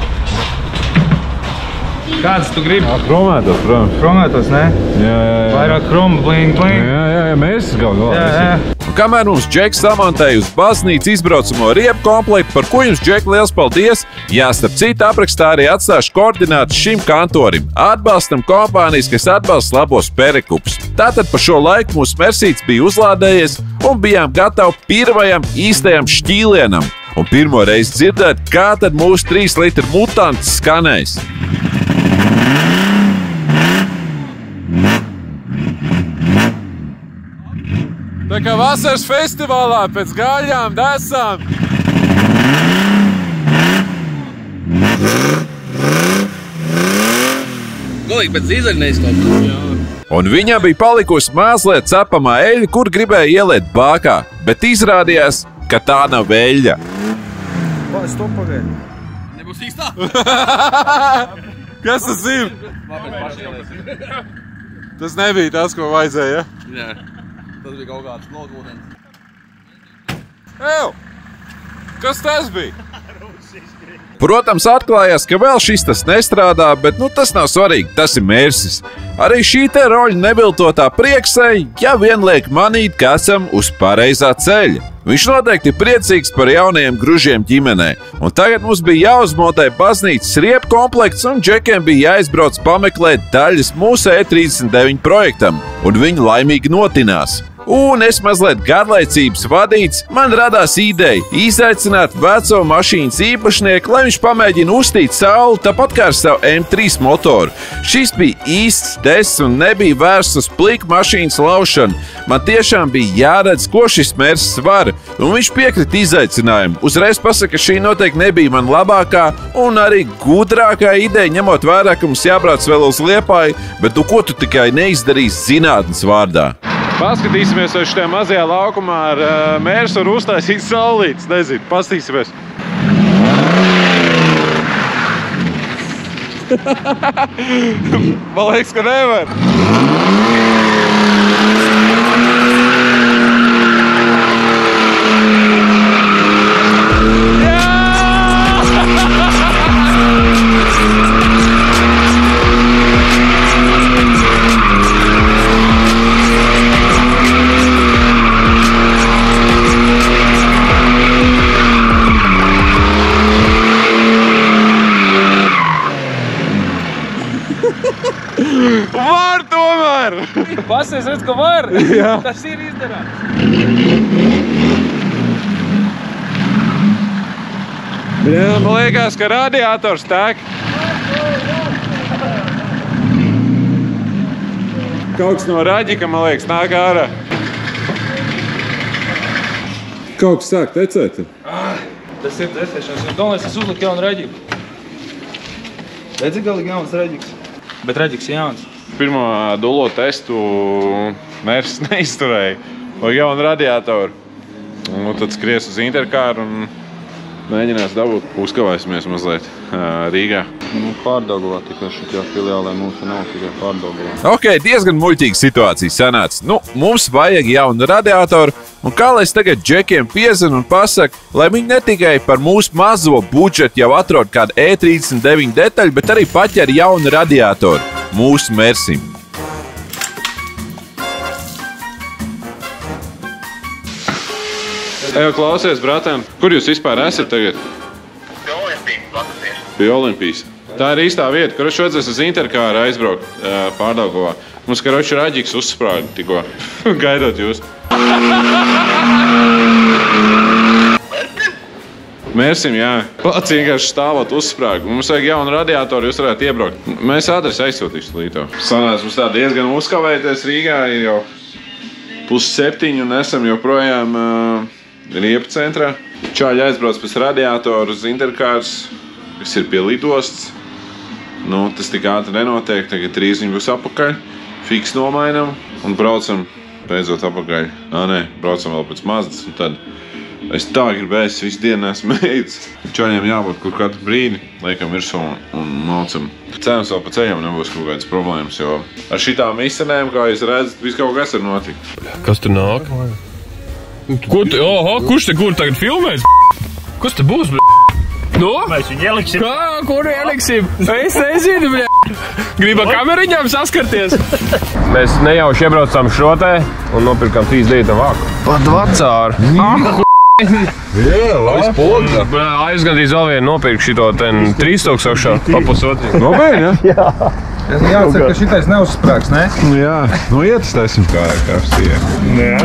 Kādas tu gribi? Jā, kromētos, protams. Kromētos, ne? Jā, jā, jā. Vairāk kromu, bling, bling. Jā, jā, jā, mēs gal galā. Jā, jā. Un kamēr mums Džeks samontēja uz baznīcu izbraucamo riepu komplektu, par ko jums, Džek, liels paldies, jā, starp citu aprakstā arī atstāšu koordinātus šim kantorim. Atbalstam kompānijas, kas atbalsta labos perekupus. Tātad par šo laiku mūsu Mersīts bija uzlādējies un bijām gatavi pirmajam īstajam šķīlienam. Un pirmo reizi dzirdēt, kā tad mūsu trīs litru mutants skanēs. Tā kā vasaras festivālā pēc gaļām desām. Galīgi pēc dīzeļa neizklausās. Un viņam bija palikusi mazliet cepamā eļļa, kur gribēja ieliet bākā, bet izrādījās, ka tā nav eļļa. Vai, stop pagaidi. Nebūs īstā? Kas tas ir? Tas nebija tas, ko vajadzēja, ja? Jā. Tas bija kaut kāds logūdens. Ew! Kas tas bija? Protams, atklājās, ka vēl šis tas nestrādā, bet nu, tas nav svarīgi, tas ir Mersis. Arī šī te roļa nebiltotā prieksei, ja vien liek manīt, ka esam uz pareizā ceļa. Viņš noteikti ir priecīgs par jaunajiem gružiem ģimenē. Un tagad mums bija jāuzmontē baznīcas riepu komplekts, un Džekiem bija jāizbrauc pameklēt daļas mūsu E trīsdesmit deviņi projektam, un viņi laimīgi notinās. Un es mazliet garlaicības vadīts, man radās ideja izaicināt veco mašīnas īpašnieku, lai viņš pamēģina uztīt sauli tāpat kā ar savu M trīs motoru. Šis bija īsts tests un nebija vērsts uz pliku mašīnas laušanu. Man tiešām bija jāredz, ko šis Mersis var, un viņš piekrita izaicinājumu. Uzreiz pasaka, ka šī noteikti nebija man labākā un arī gudrākā ideja, ņemot vērā, ka mums jābrauc vēl uz Liepāju, bet nu ko tu tikai neizdarīsi zinātnes vārdā? Paskatīsimies, vai šitajā mazajā laukumā ar uh, Mersu var uztaisīt saulītes. Nezinu, paskatīsimies. Man liekas, ka nevar. var! Pasies, redz, ka var! Jā. Tas ir izdarāts! Jā, man liekas, ka radiators tek. Kaut kas no raģika, man liekas, nāk ārā. Kaut kas sāk tecēt. Tas ir tecēšanas. Es domāju, es uzliku jaunu raģiku. Redzi, galīgi jauns raģiks. Bet raģiks jauns. Pirmo dulo testu mērs neizturēja. Vai jaunu radiatoru. Un tad skries uz Interkāru un mēģinās dabūt. Uzkavēsimies mazliet Rīgā. Nu, Pārdaugavā tikai šitā filiālē mums nav tikai Pārdaugavā. Ok, diezgan muļķīga situācija sanāca. Nu, mums vajag jaunu radiatoru, un kā lai es tagad džekiem piezinu un pasaku, lai viņi ne tikai par mūsu mazo budžetu jau atrod kādu E trīsdesmit deviņi detaļu, bet arī paķer jaunu radiatoru mūsu Mersim. Ejo, klausies, brātēn, kur jūs vispār esat tagad? Pie Olimpijas plakaties. Pie Olimpijas. Tā ir īstā vieta, kur es vajadzēs uz Interkāru aizbraukt Pārdaugavā. Mums karoči raģiks uzsprāga tikko, gaidot jūs. Mērsim, jā. Pats vienkārši stāvot uzsprāga. Mums vajag jaunu radiatoru, jūs varētu iebraukt. Mēs adresi aizsūtīšu līto. Sanāc, mums tā diezgan uzkavēties Rīgā, ir jau pus septiņi un esam joprojām uh, Riepu centrā. Čāļi aizbrauc pēc radiatoru uz Interkārs, kas ir pie lidostas. Nu, tas tik ātri nenotiek, tagad trīs viņi būs apakaļ, fiks nomainam un braucam beidzot apakaļ. Ā, nē, braucam vēl pēc Mazdas un tad es tā gribēju, visu dienu esmu mēģis. Čaļiem jābūt kur katru brīdi, liekam virsū un, un maucam. Cerams, vēl pa ceļam nebūs kaut kādas problēmas, jo ar šitām izcenēm, kā jūs redzat, viss kaut kas ir notikt. Kas tur nāk? Kur te, oho, kurš te kur tagad filmēs? Kas te būs, bļ? No? Mēs viņu ieliksim. Kā, kur ieliksim? Es nezinu, bļ. Griba kameriņām saskarties. Mēs nejauši iebraucām šo te un nopirkām trīs dīta vāku. Pat vacāru. Ah, Jā, labs poga. es gandrīz vēl vienu nopirku šito ten trīs tūkstošā papusotri. Nopietni, ja? Jā. Jācer, ka šitais neuzsprāgs, ne? Nu jā, nu ietestēsim kā ir karstie. Jā.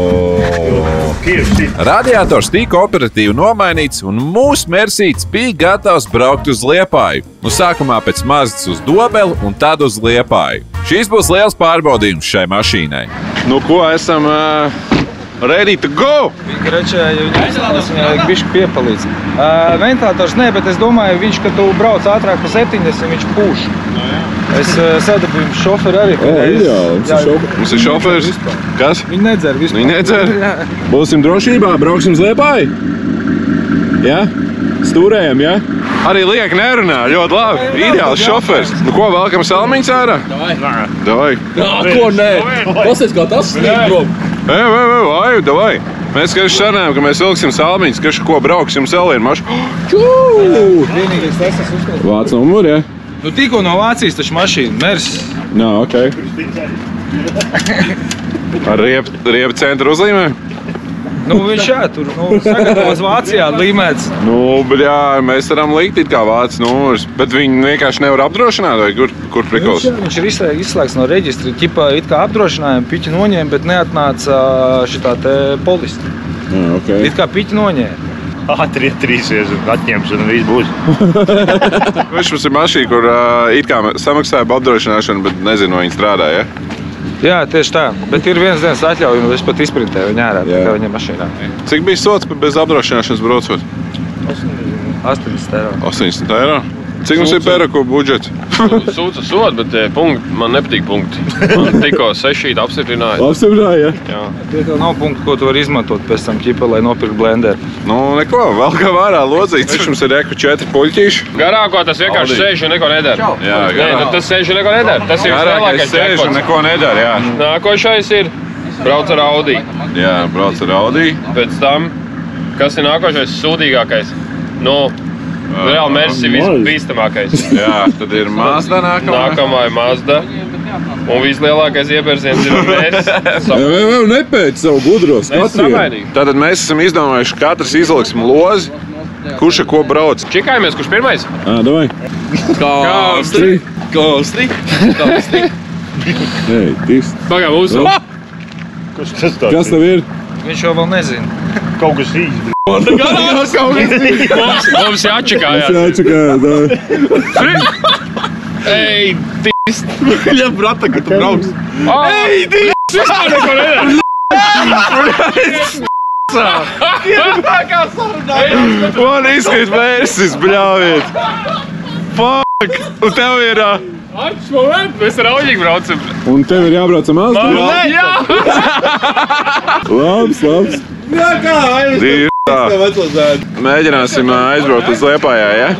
Radiators tika operatīvi nomainīts, un mūsu Mersīts bija gatavs braukt uz Liepāju. Nu, sākumā pēc Mazdas uz Dobeli un tad uz Liepāju. Šis būs liels pārbaudījums šai mašīnai. Nu ko, esam uh, ready to go! Viņi rečēja, viņas viņai vajag bišķi piepalīdz. Uh, ventilators nē, bet es domāju, viņš, kad tu brauc ātrāk pa septiņdesmit, viņš pūš. Es uh, sadabīju šoferi arī. O, ideāli. Mums ir šoferis. Kas? Viņi nedzer vispār. Viņi nedzer? Būsim drošībā, brauksim uz Liepāju? Jā? Stūrējam, jā? Arī liek nerunā, ļoti labi. Ideāls šoferis. Nu ko, velkam salmiņas ārā? Davai. Davai. Ko nē? Pasies, kā tas sniegt prom. Ej, ej, ej, ej, davai. Mēs skaidrs sarunājam, ka mēs vilksim salmiņas, ka ko brauksim salīnu mašu. Čū! Vienīgais tas es uzskatu. Vāc numuri, ja? Nu tikko no Vācijas taču mašīna, Mers. Nā, okei. Ar riepu, riepu centru uzlīmē? Nu viņš jā, tur nu, sagatavos Vācijā līmēts. Nu, bļā, mēs varam likt it kā vācu numurus, bet viņi vienkārši nevar apdrošināt, vai kur, kur prikals? Viņš, jā, viņš ir izslēgts, izslēgts no reģistra. Ķipā it kā apdrošinājumu piķi noņēma, bet neatnāca šitā te polista. Jā, okei. It kā piķi noņēma. Ātri ietrīsies un atņems un viss būs. Viņš mums ir mašīna, kur uh, it kā samaksāja apdrošināšanu, bet nezinu, vai viņi strādā, ja? Jā, tieši tā. Bet ir viens dienas atļauja, un es pat izprintēju viņu ārā, kā viņa mašīnā. Cik bija sots bez apdrošināšanas braucot? astoņdesmit eiro. astoņdesmit eiro? Cik mums ir pēraku budžets? Sūca sod, bet punkti, man nepatīk punkti. Man tikko sešīt apstiprināja. Apstiprināja, ja? Jā. Tie tev nav punkti, ko tu vari izmantot pēc tam ķipa, lai nopirkt blenderu. Nu, neko, vēl kā vārā lodzīts. Viņš mums ir reku četri puļķīši. Garāko tas vienkārši sēž un neko nedara. Jā, Nē, nu, tas sēž un neko nedara. Tas ir Garākais lielākais sēž un jackpots. neko nedara, jā. Nākošais ir brauc ar Audi. Jā, brauc ar Audi. Pēc tam, kas ir nākošais sūdīgākais? Nu, reāli Mersi ir visbīstamākais. Jā, tad ir Mazda nākamā. Nākamā ir Mazda. Un vislielākais iepērsiens ir Mersi. Vēl, vēl nepēc savu gudro Mēs skatiem. samainīgi. Tātad mēs esam izdomājuši, katrs izliksim lozi, kurš ar ko brauc. Čikājamies, kurš pirmais? Ā, davai. Kāstri. Kāstri. Kāstri. Ei, tis. Pagā, mūsu. Kas tas tāds? Kas tev ir? Viņš jau vēl nezina. Kaut kas īsti. Mums, mums jāčakājās. jāčakā, Ej, tis. Jā, brata, ka tu brauks. Ej, tis. Vispār neko nedara. Man izkrīt mērsis, bļāviet. Fuck! Un tev ir... Arčs, moment, mēs ar Auģiku braucam. Un tev ir jābrauc ar mazdu? Jā! Labs, labs. Jā, kā? Dīrstā. Mēģināsim aizbraukt uz Liepājā, ja?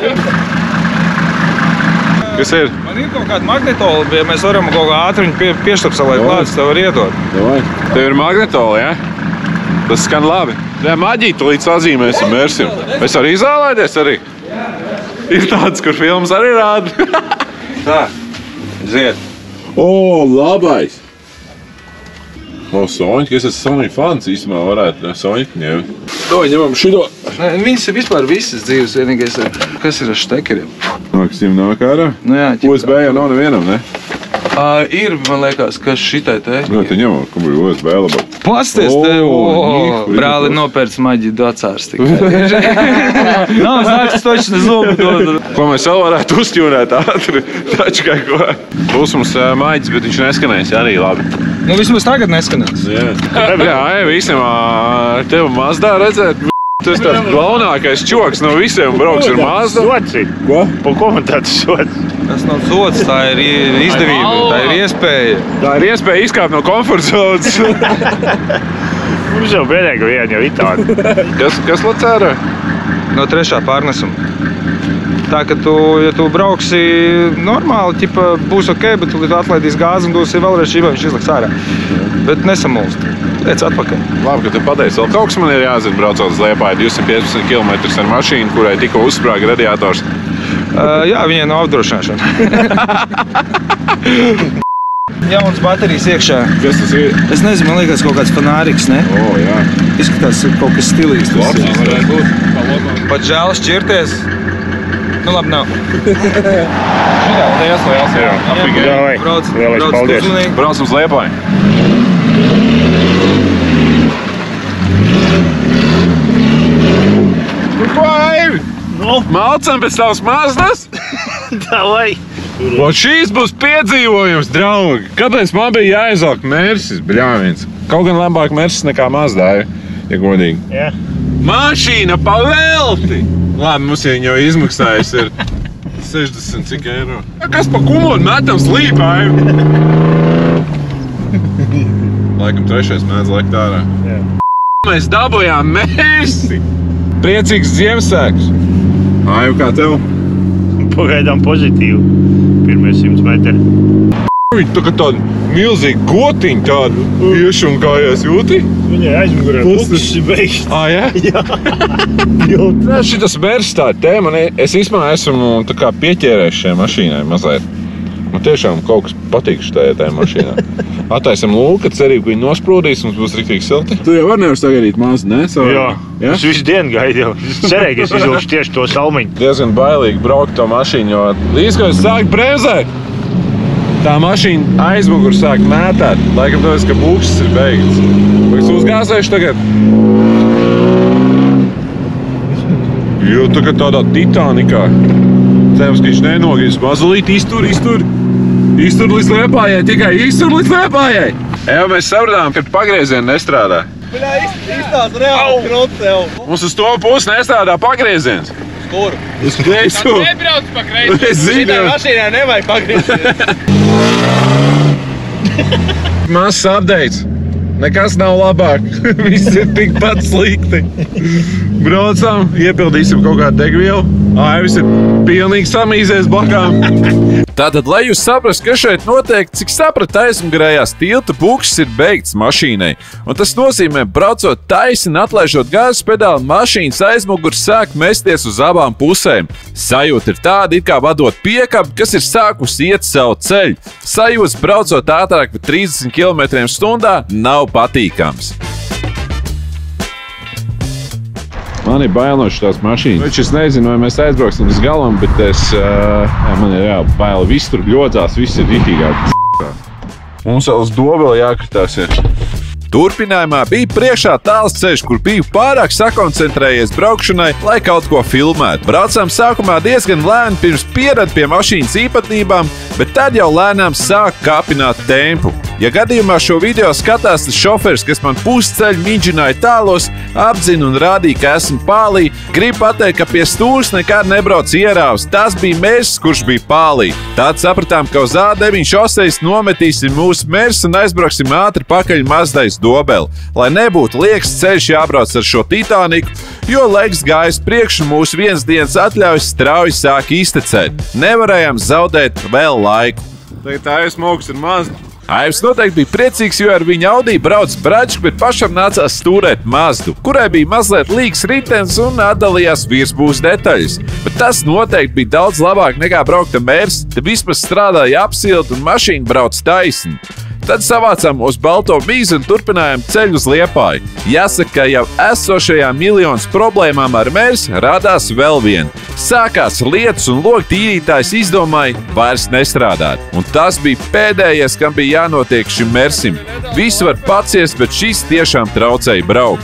Kas ir? Man ir kaut kāda magnetola, ja mēs varam kaut kā ātri viņu pie, pieštapsalēt klāts, tev var iedot. Davai. Tev ir magnetola, ja? Tas skan labi. Jā, maģītu līdz sazīmēsim, mērsim. Es varu izvēlēties arī? Ir tāds, kur filmas arī rāda. Tā, ziet. O, labais! O, Soņķi, es esmu Soņķi fans, īstumā varētu Soņķi ņemt. To ņemam šito. Viņas ir vispār visas dzīves, vienīgais ir, kas ir ar štekeriem. Nāksim nāk ārā. Nu jā, U S B jau nav nevienam, ne? Uh, ir, man liekas, kas šitai te. Nu, te ņemam, kam ir U S B labāk. Pasties te, O, o, nīk, brāli nopērts maģi dacārs tikai. Nav znāks točni zobu to. Ko mēs vēl varētu uzķūrēt ātri, taču kā ko. Būs mums uh, maģis, bet viņš neskanēs arī labi. Nu, vismaz tagad neskanās. Jā, jā, jā visiem tev Mazdā redzēt. Tas tāds galvenākais čoks no visiem brauks ar Mazdu. Sots ir. Ko? Pa ko man tāds sots? Tas nav sots, tā ir izdevība, tā ir iespēja. Tā ir iespēja izkāpt no komforta zonas. Mums jau vienīgi vien jau ir tāda. Kas, kas Lacērē? No trešā pārnesuma. Tā, ka tu, ja tu brauksi normāli, ķipa, būs ok, bet tu atlaidīs gāzi un dosi vēlreiz šībā, viņš izliks ārā. Bet nesamulst. Lēc atpakaļ. Labi, ka tu pateici, vēl kaut kas man ir jāzina braucot uz Liepāju divsimt piecdesmit kilometrus ar mašīnu, kurai tikko uzsprāga radiators. Uh, jā, viņai nav apdrošināšana. Jauns baterijas iekšā. Kas tas ir? Es nezinu, man liekas kaut kāds fanāriks, ne? O, jā. Izskatās kaut kas stilīgs. Labs izskatās. Pat žēl šķirties. Nu labi, nav. Jā, liels, liels, jā. Davai. Brauc, Lielais brauc paldies. uzmanīgi. Braucam uz Liepāju. Nu, ko, Eivi? Nu? Malcam pēc tavas Mazdas? Davai. Un šīs būs piedzīvojums, draugi. Kāpēc man bija jāizvelk Mersis, bļāviens? Kaut gan labāk Mersis nekā Mazdā, ja godīgi. Jā. Mašīna pa velti! Labi, mums jau izmaksājas ir sešdesmit cik eiro. Kas pa kumonu metam slīpā, Eivi? Laikam trešais mēdz lekt ārā. Jā. Mēs dabujām Mersi! Priecīgs Ziemassvētkus! Aivi, kā tev? Pagaidām pozitīvi. Pirmie simts metri. Viņi tā kā tādu milzīgu gotiņu tādu iešu un kājās jūti? Viņai aizmugurē Puses. lukas ir beigts. Ā, jā? Jā. Šitas Mersis tā tēma, es īstenībā esmu tā kā pieķērējis šajā mašīnai mazliet. Man tiešām kaut kas patīk šajā tajā mašīnā. Attaisam lūku, cerību, ka viņi nosprūdīs, mums būs riktīgi silti. Tu jau var nevar sagaidīt mazu, ne? Savu, Jā. Ja? Es visu dienu gaidu jau. Es cerēju, ka es izvilkšu tieši to salmiņu. Diezgan bailīgi braukt to mašīnu, jo līdz, kad es sāku bremzēt, tā mašīna aizmugur sāk mētāt. Laikam tāpēc, ka būkšas ir beigts. Vai es uzgāzēšu tagad? Jo tagad tādā Titanikā. Cerams, ka viņš nenogriez. Mazulīt iztur, iztur. Iztur līdz Liepājai, tikai iztur līdz Liepājai. Jā, mēs sapratām, ka pagriezieni nestrādā. Bļā, izstās reāli krots tev. Mums uz to pusi nestrādā pagrieziens. Kur? Uz kreiso. Nebrauc pa kreisi. Es Šitai zinu. mašīnai nevajag pagriezties. Mazs updates. Nekas nav labāk. Viss ir tikpat slikti. Braucam, iepildīsim kaut kādu degvielu. Aivis ir pilnīgi samīzies blakām. Tātad, lai jūs saprastu, kas šeit notiek, cik sapratu, aizmugurējās tilta būkšas ir beigts mašīnai. Un tas nozīmē, braucot taisni, atlaižot gāzes pedāli, mašīnas aizmugurs sāk mesties uz abām pusēm. Sajūta ir tāda, it kā vadot piekabi, kas ir sākusi iet savu ceļu. Sajūtas braucot ātrāk par trīsdesmit kilometriem stundā nav patīkams. Man ir bail no šitās mašīnas. Viņš es nezinu, vai mēs aizbrauksim līdz galam, bet es, uh, jā, man ir jā, bail. Viss tur ļodzās, viss ir ritīgāk. Mums vēl uz dobeli jākritās. Ja. Turpinājumā bija priekšā tāls ceļš, kur biju pārāk sakoncentrējies braukšanai, lai kaut ko filmētu. Braucām sākumā diezgan lēni pirms pierad pie mašīnas īpatnībām, bet tad jau lēnām sāk kāpināt tempu. Ja gadījumā šo video skatās tas šoferis, kas man pusceļu miģināja tālos, apzina un rādīja, ka esmu pālī, gribu pateikt, ka pie stūres nekad nebrauc ierāvs. Tas bija Merss, kurš bija pālī. Tad sapratām, ka uz A deviņi šosejas nometīsim mūsu Merss un aizbrauksim ātri pakaļ Mazdais dobeli, lai nebūtu liekas ceļš jābrauc ar šo Titaniku, jo laiks gājas priekš un mūsu vienas dienas atļaujas strauji sāk iztecēt. Nevarējām zaudēt vēl laiku. Tagad tā ir smogs ir maz. Aivs noteikti bija priecīgs, jo ar viņu Audi brauc bračku, bet pašam nācās stūrēt Mazdu, kurai bija mazliet līgs ritenis un atdalījās virsbūs detaļas. Bet tas noteikti bija daudz labāk nekā braukt ar Merss, te vismaz strādāja apsilti un mašīna brauc taisni. Tad savācām uz balto mīzu un turpinājām ceļu uz Liepāju. Jāsaka, ka jau esošajām miljonas problēmām ar Merss radās vēl viena. Sākās lietus un logu tīrītājs izdomāja vairs nestrādāt. Un tas bija pēdējais, kam bija jānotiek šim Merssim. Visu var paciest, bet šis tiešām traucēja braukt.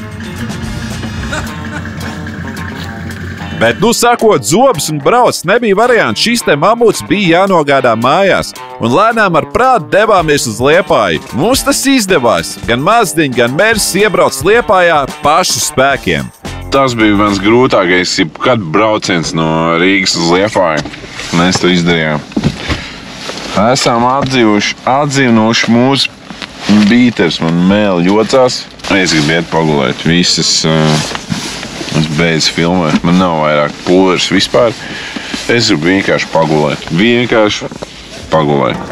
Bet, nu, sakot, zobus un brauc nebija variants. Šis te mamuts bija jānogādā mājās. Un lēnām ar prātu devāmies uz Liepāju. Mums tas izdevās. Gan Mazdiņa, gan Merss iebrauc Liepājā pašu spēkiem. Tas bija mans grūtākais, jebkad brauciens no Rīgas uz Liepāju. Mēs to izdarījām. Esam atdzīvuši, atdzīvinoši mūsu bīters. Man mēli jocās. Es gribu iet pagulēt. Visas... Uh... Es beidzu filmēt, man nav vairāk pulveris vispār. Es gribu vienkārši pagulēt. Vienkārši pagulēt.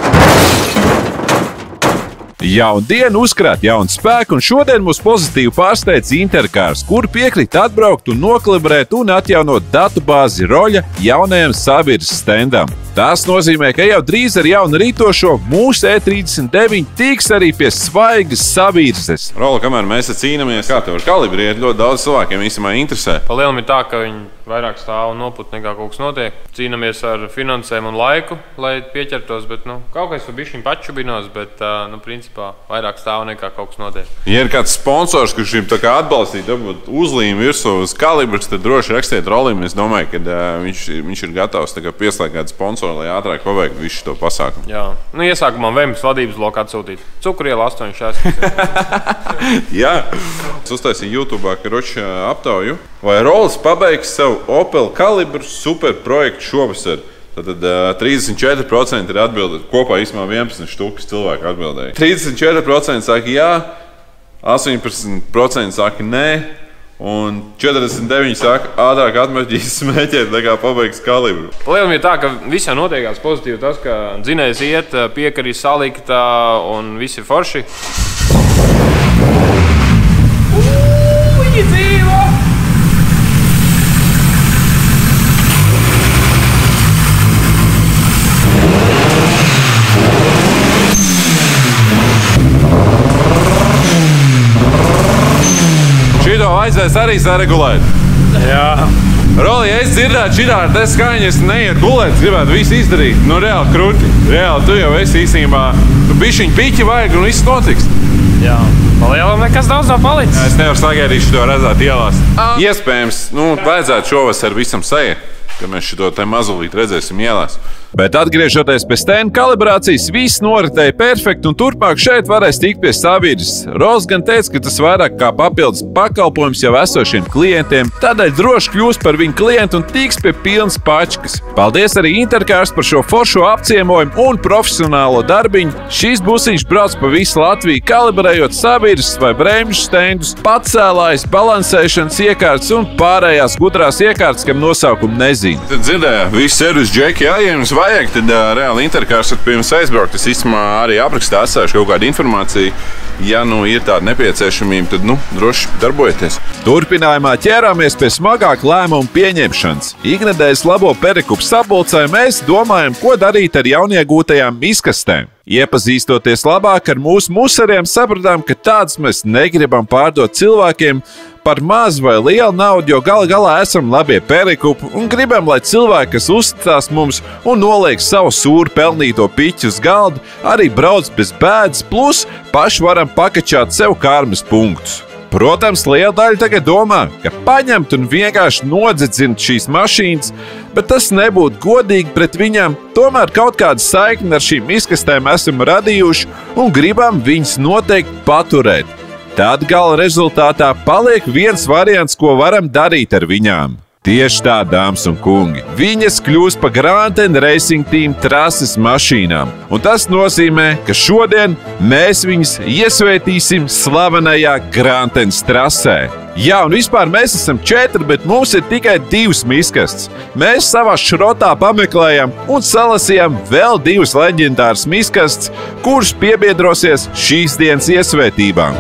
Jauna diena uzkrāt jaunu spēku, un šodien mūs pozitīvi pārsteidz Intercars, kur piekrīt atbraukt un nokalibrēt un atjaunot datubāzi Roļa jaunajam sabiedres stendam. Tas nozīmē, ka jau drīz ar jaunu rītošo mūsu E trīsdesmit deviņi tiks arī pie svaigas sabiedres. Rola, kamēr mēs cīnāmies, kā tev ar kalibri iet, ļoti daudz cilvēkiem īstenībā interesē. Pa lielam ir tā, ka viņi vairāk stāv un noput nekā kaut kas notiek. Cīnāmies ar finansēm un laiku, lai pieķertos, bet nu, kaut kas var bišķiņ pačubinos, bet nu, principā vairāk stāv nekā kaut kas notiek. Ja ir kāds sponsors, kurš viņam tā kā atbalstīt, dabūt uzlīmi virsū uz kalibrs, tad droši rakstiet Rolim. Es domāju, ka uh, viņš, viņš ir gatavs pieslēgt kādu sponsoru, lai ātrāk paveiktu visu šo pasākumu. Jā, nu iesākumā Vēmas vadības lokā atsūtīt. Cukuriela astoņi šķērslis. Jā, es uztaisīju YouTube karoču aptauju. Vai Rolis pabeigs savu Opel Kalibru superprojektu šovasar? Tad uh, trīsdesmit četri procenti ir atbildēti. Kopā īstenībā vienpadsmit štukas cilvēku atbildēja. trīsdesmit četri procenti saka jā, astoņpadsmit procenti saka nē, un četrdesmit deviņi procenti saka ātrāk atmeķīs smēķēt nekā pabeigs Kalibru. Lielam ir tā, ka visā notiekās pozitīvi tas, ka dzinējs iet, piekarī salikta un visi ir forši. Viņi dzīvo! Šito vajadzēs arī saregulēt. Jā. Roli, ja es dzirdētu šitā ar te skaņu, es neiet gulēt, gribētu visu izdarīt. Nu, reāli kruti. Reāli, tu jau esi īstenībā, tu bišķiņ piķi vajag un viss notiks. Jā. Palielam nekas daudz nav palicis. Es nevaru sagaidīt šito redzēt ielās. Iespējams, nu, vajadzētu šovasar visam saiet, ka mēs šito te mazulīt redzēsim ielās. Bet atgriežoties pie stenda kalibrācijas, viss noritēja perfekti, un turpmāk šeit varēs tikt pie sabiedres. Rols gan teica, ka tas vairāk kā papildus pakalpojums jau esošiem klientiem, tādēļ droši kļūs par viņu klientu un tiks pie pilnas pačkas. Paldies arī Intercars par šo foršo apciemojumu un profesionālo darbiņu. Šīs busiņš brauc pa visu Latviju, kalibrējot sabiedres vai bremžu stendus, pacēlājs, balansēšanas iekārtas un pārējās gudrās iekārtas, kam nosaukumu nezinu. Tad dzirdēja, visi servis džeki, jā, ja jums vajag, tad uh, reāli Intercars var pie jums aizbraukt. Es īstenībā arī aprakstā atstājuši kaut kādu informāciju. Ja nu ir tāda nepieciešamība, tad nu, droši darbojieties. Turpinājumā ķērāmies pie smagāka lēmuma pieņemšanas. Iknedēļas labo perekupu sapulcē mēs domājam, ko darīt ar jauniegūtajām izkastēm. Iepazīstoties labāk ar mūsu museriem, sapratām, ka tādus mēs negribam pārdot cilvēkiem par mazu vai lielu naudu, jo gala galā esam labie perekupi un gribam, lai cilvēki, kas uzticās mums un noliek savu sūru pelnīto piķu uz galda, arī brauc bez bēdas, plus paši varam pakačāt sev karmas punktus. Protams, liela daļa tagad domā, ka paņemt un vienkārši nodzedzint šīs mašīnas, bet tas nebūtu godīgi pret viņām. Tomēr kaut kādu saikni ar šīm izkastēm esam radījuši un gribam viņus noteikti paturēt. Tad gala rezultātā paliek viens variants, ko varam darīt ar viņām. Tieši tā, dāmas un kungi, viņas kļūst par Granten Racing Team trases mašīnām. Un tas nozīmē, ka šodien mēs viņus iesvētīsim slavenajā Grantens trasē. Jā, un vispār mēs esam četri, bet mums ir tikai divas miskasts. Mēs savā šrotā pameklējam un salasījām vēl divas leģendāras miskasts, kuras piebiedrosies šīs dienas iesvētībām.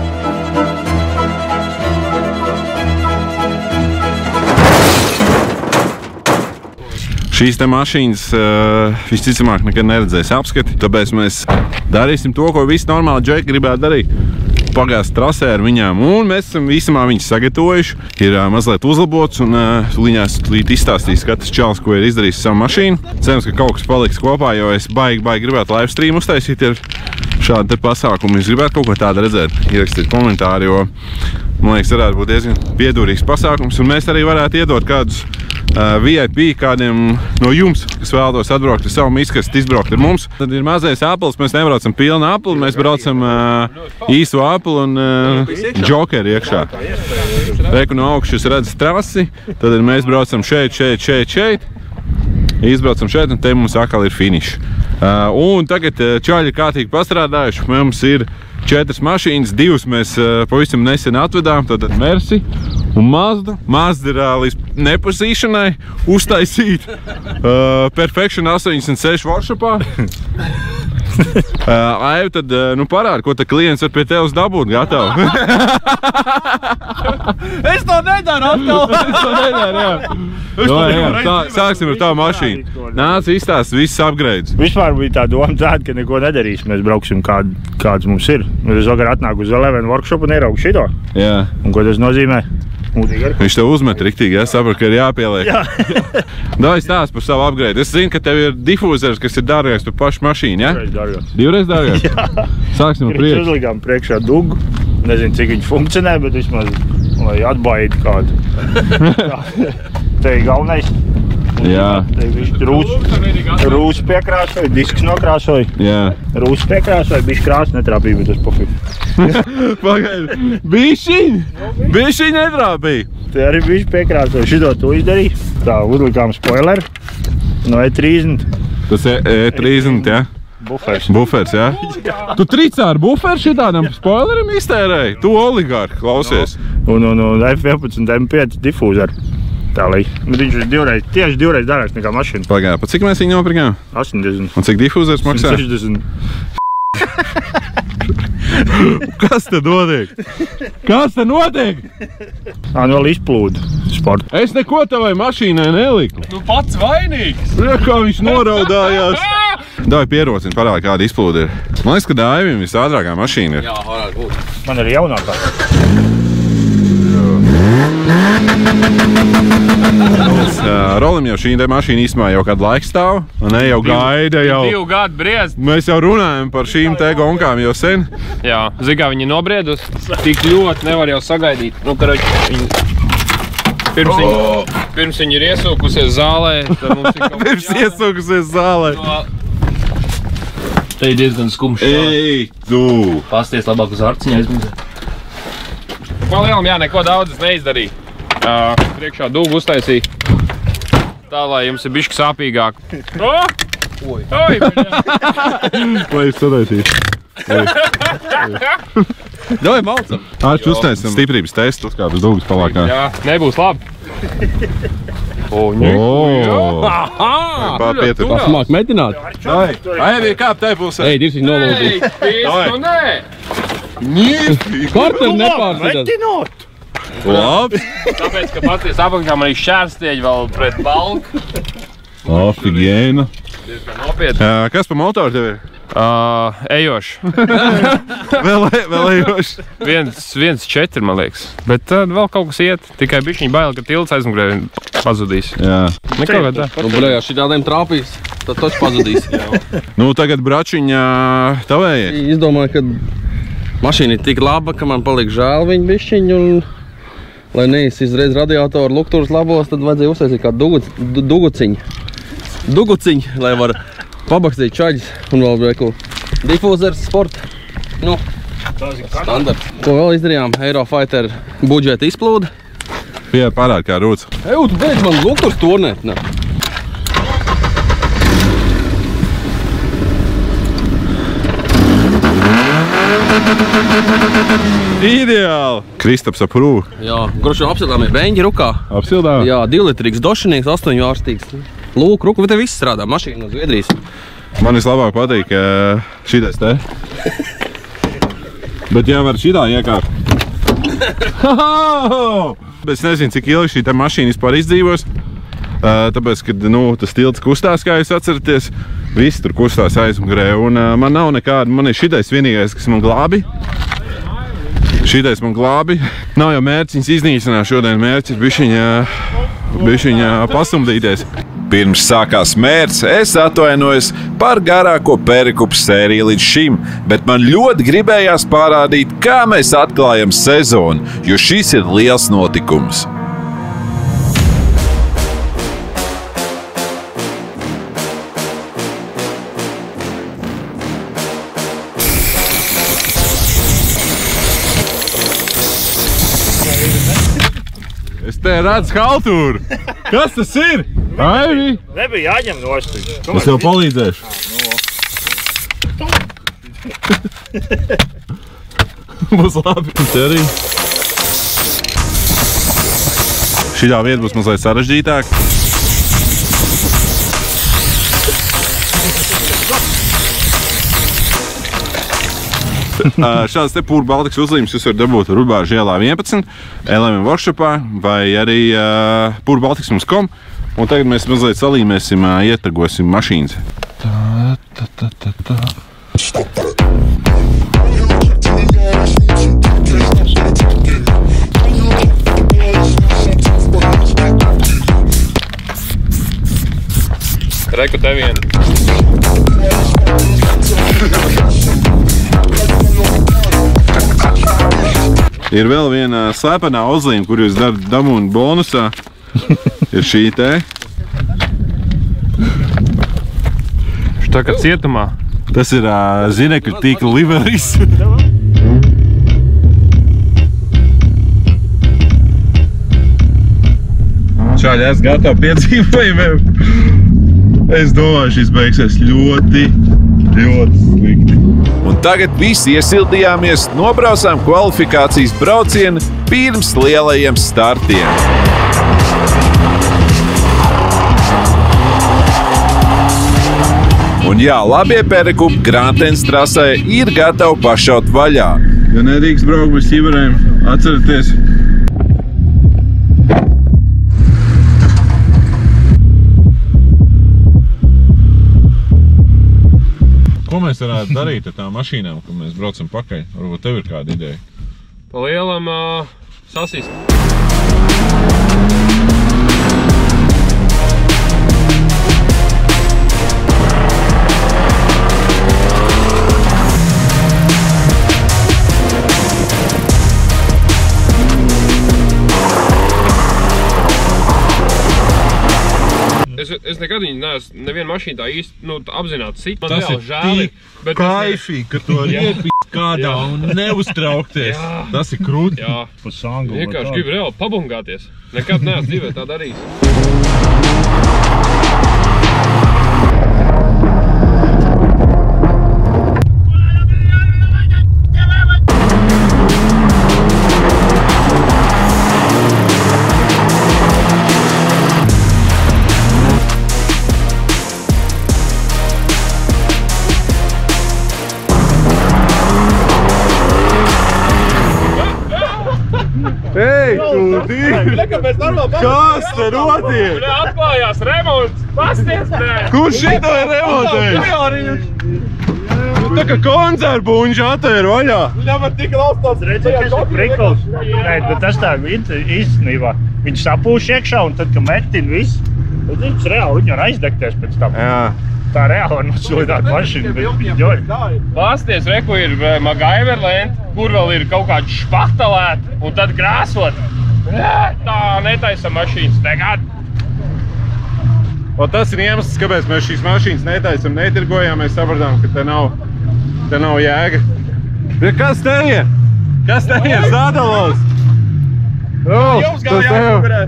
Šīs te mašīnas uh, visticamāk nekad neredzēs apskati, tāpēc mēs darīsim to, ko visi normāli džeki gribētu darīt. Pagāst trasē ar viņām, un mēs esam visumā viņas sagatavojuši. Ir uh, mazliet uzlabots, un uh, līņās līdz izstāstīs katrs čalis, ko ir izdarījis savu mašīnu. Cerams, ka kaut kas paliks kopā, jo es baigi, baigi gribētu live stream uztaisīt ar šādu te pasākumu. Es gribētu kaut ko tādu redzēt, ierakstīt komentāri, jo, man liekas, varētu būt diezgan piedurīgs pasākums, un mēs arī varētu iedot kādus Uh, V I P kādiem no jums, kas vēlatos atbraukt ar savu miskastu, izbraukt ar mums. Tad ir mazais aplis, mēs nebraucam pilnu apli, mēs braucam uh, īsu apli un uh, džokeri iekšā. Reku no augšas redz trasi, tad mēs braucam šeit, šeit, šeit, šeit. Izbraucam šeit, un te mums atkal ir finišs. Uh, un tagad uh, čaļi ir kārtīgi pastrādājuši, mums ir četras mašīnas, divas mēs uh, pavisam nesen atvedām, tad Mersi un Mazda. Mazda ir uh, līdz nepazīšanai uztaisīt uh, Perfection astoņdesmit seši workshopā. uh, Aiv, tad uh, nu parādi, ko tad klients var pie tevis dabūt gatavu. Es to nedaru atkal! Es to nedaru, jā. No, jā. Tā, sāksim ar tā mašīnu. Nāc izstāst viss upgrades. Vispār bija tā doma tāda, ka neko nedarīsim. Mēs brauksim kād, kāds mums ir. Es vakar atnāku uz Eleven workshopu un ieraugu šito. Jā. Un ko tas nozīmē? Viņš tev uzmet riktīgi, es saprotu, ka ir jāpieliek. Jā. Davai stāst par savu upgrade. Es zinu, ka tev ir difūzers, kas ir dārgāks par pašu mašīnu, ja? Divreiz dārgāks. Divreiz dārgāks? Jā. Sāksim ar priekšu. Uzlikām priekšā dugu. Nezinu, cik viņi funkcionē, bet vismaz, lai atbaidi kādu. Te ir galvenais. Jā. Te ir rūs, rūs piekrāsoja, disks nokrāsoja. Jā. Rūs piekrāsoja, bišķi krāsa netrāpīja, bet tas pofīgi. Pagaidi, bišķiņ! Bišķiņ netrāpīja! Te arī bišķi piekrāsoja. Šito tu izdarīja. Tā, uzlikām spoileri no E trīsdesmit. Tas ir E trīsdesmit, jā? Bufers. Bufers, jā? Tu tricā ar buferu šitādam spoilerim iztērēji? Tu oligārki, klausies. Un, un, un F vienpadsmit M pieci difūzeri. Tā lai. Viņš ir divreiz, tieši divreiz dārgāks nekā mašīna. Pagāja, pa cik mēs viņu nopirkām? astoņdesmit. Un cik difūzers maksā? sešdesmit. Kas te notiek? Kas te notiek? Ā, nu vēl izplūda sporta. Es neko tavai mašīnai neliku. Nu pats vainīgs! Kā viņš noraudājās. Davai pierocini, parādi, kāda izplūda ir. Man liekas, ka Daivim visādrākā mašīna ir. Jā, varētu būt. Man ir jaunākā. Rolim jau šī mašīna īstenībā jau kādu laiku stāv, un ne jau gaida jau. Divu gadu briest. Mēs jau runājam par šīm te gonkām jau sen. Jā, zigā viņi nobriedus, tik ļoti nevar jau sagaidīt. Nu, karoči, viņi... Pirms, oh! viņi, pirms viņi ir iesūkusies zālē, tad mums ir kaut kas Pirms iesūkusies zālē. No... Te ir diezgan skumšs. Ei, tu! Pasties labāk uz arciņa aizmuzē. Pa lielam, jā, neko daudz es neizdarīju. Uh, priekšā dūgu uztaisīju. Tā, lai jums ir bišķi sāpīgāk. Oh! Oi! Oi, Lai es sadaisīšu. Davai malcam. Āč uztaisam stiprības testu, uz kādas dūgas palākā. jā, nebūs labi. O, O! Pārpietur. Pasmāk metināt. Dai, Aivi, kāp tai pusē? Ej, dirsiņ nolodīt. Nu, nē! Karteri nepārsēdās. Labi. Tāpēc, ka paties apakšā man ir šķērstieģi vēl pret balku. Afigēna. Diezgan nopietni. Kas pa motoru tev ir? Uh, ejošs. vēl, vēl ejošs. viens, viens četri, man liekas. Bet uh, vēl kaut kas iet. Tikai bišķiņ bail, ka tilts aizmugurē pazudīs. Jā. Neko kā tā. Nu, bļā, šī tādiem trāpīs, tad taču pazudīs. Nu, tagad bračiņā tavējie. Es domāju, ka mašīna ir tik laba, ka man paliek žēl viņu bišķiņu. Un, lai neizreiz radiatoru luktūras labos, tad vajadzēja uztaisīt kādu dugu, du, duguciņu. Duguciņu, lai var pabakstīt čaļus un vēl breku difūzers sporta. Nu, standarts. Ko vēl izdarījām? Eurofighter budžeta izplūda. Pie parād kā rūts. Ej, tu beidz man luktūras turnēt. Ne. Ideāli! Kristaps ap rū. Jā, groši apsildām ir beņģi rukā. Apsildām? Jā, divlitrīgs došinieks, astoņu vārstīgs. Lūk, ruku, bet te viss strādā, mašīna no Zviedrijas. Man vislabāk patīk šitais te. Bet jā, var šitā iekārt. Bet es nezinu, cik ilgi šī te mašīna vispār izdzīvos. Tāpēc, kad nu, tas tilts kustās, kā jūs atceraties, viss tur kustās aizmugurē. Un man nav nekāda, man ir šitais vienīgais, kas man glābi. Šitais man glābi. Nav jau mērķiņas iznīcināt šodien, mērķis bišķiņā, bišķiņā pasumdīties. Pirms sākās mērķis, es atvainojos par garāko Perekups sēriju līdz šim, bet man ļoti gribējās parādīt, kā mēs atklājam sezonu, jo šis ir liels notikums. Es te redzu haltūru. Kas tas ir? Aivi? Nebija jāņem nost. Es tev palīdzēšu. Būs labi. Te arī. Šitā vieta būs mazliet sarežģītāk. Šāds te Pūra Baltikas uzlīmes jūs varat dabūt Rudbāžu ielā vienpadsmit, L M workshopā vai arī uh, pūra baltikas punkt com. Un tagad mēs mazliet salīmēsim, uh, ietragosim mašīnas. Tā, tā, tā, tā, tā. Reku te vien. Ir vēl viena slēpenā uzlīme, kur jūs darat dabūni bonusā. Ir šī te. Tā kā cietumā. Tas ir uh, zinekļu tīkla liveris. Čāļi, es gatavu piedzīvojumiem. Es domāju, šis beigsies ļoti, ļoti slikti. Un tagad visi iesildījāmies, nobraucām kvalifikācijas braucienu pirms lielajiem startiem. Un jā, labie Perekupi Grantens trasē ir gatavi pašaut vaļā. Ja nedrīkst braukt bez ķiverēm, atcerieties. Ko mēs varētu darīt ar tām mašīnām, kad mēs braucam pakaļ? Varbūt tev ir kāda ideja? Pa lielam uh, sasīs. Es, es nekad viņu neesmu, nevienu mašīnu tā īsti nu, apzināti sit. Man Tas reāli ir žēl, tik bet kaifīgi, ka to iepīt kādā un neuztraukties. Jā. Tas ir krūti. Jā, Pa sangu. vienkārši gribu reāli pabungāties. Nekad neesmu dzīvē tā darījis. Ei, tu divi! Kas te notiek? Atklājās remonts! Pasties, nē! Kurš šito ir remontējis? tā kā koncertbuņģi atvēr vaļā. Nevar tik laustās. Redzi, kas ir prikals. Nē, bet tas tā īstenībā. Viņš sapūš iekšā un tad, kad metin viss, tad viņš reāli viņu var aizdegties pēc tam. Jā. Tā reāli var noslidāt mašīnu, bet viņi ģoļ. Pasties, reku ir MacGyver lente, kur vēl ir kaut kāds špahtalēt un tad krāsot. Tā netaisa mašīnas nekad. O tas ir iemesls, kāpēc mēs šīs mašīnas netaisam, netirgojām, mēs sapratām, ka te nav, te nav jēga. Bet kas te ir? Kas te ir? Zādalos! Jums gal jākonkurē!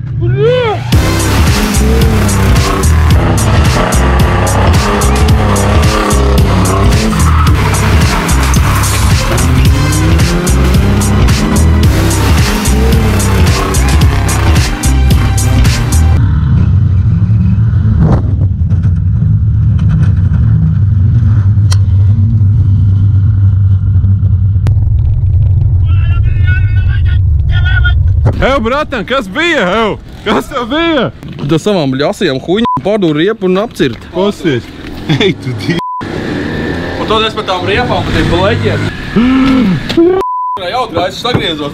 Ev, bratan, kas bija, ev? Kas tev bija? Da savām ļasajām huņām pārdūr riepu un apcirt. Pasies. Ej, tu dī... Un tad es par tām riepām, par tiem bleķiem. Jautri, es sagriezos.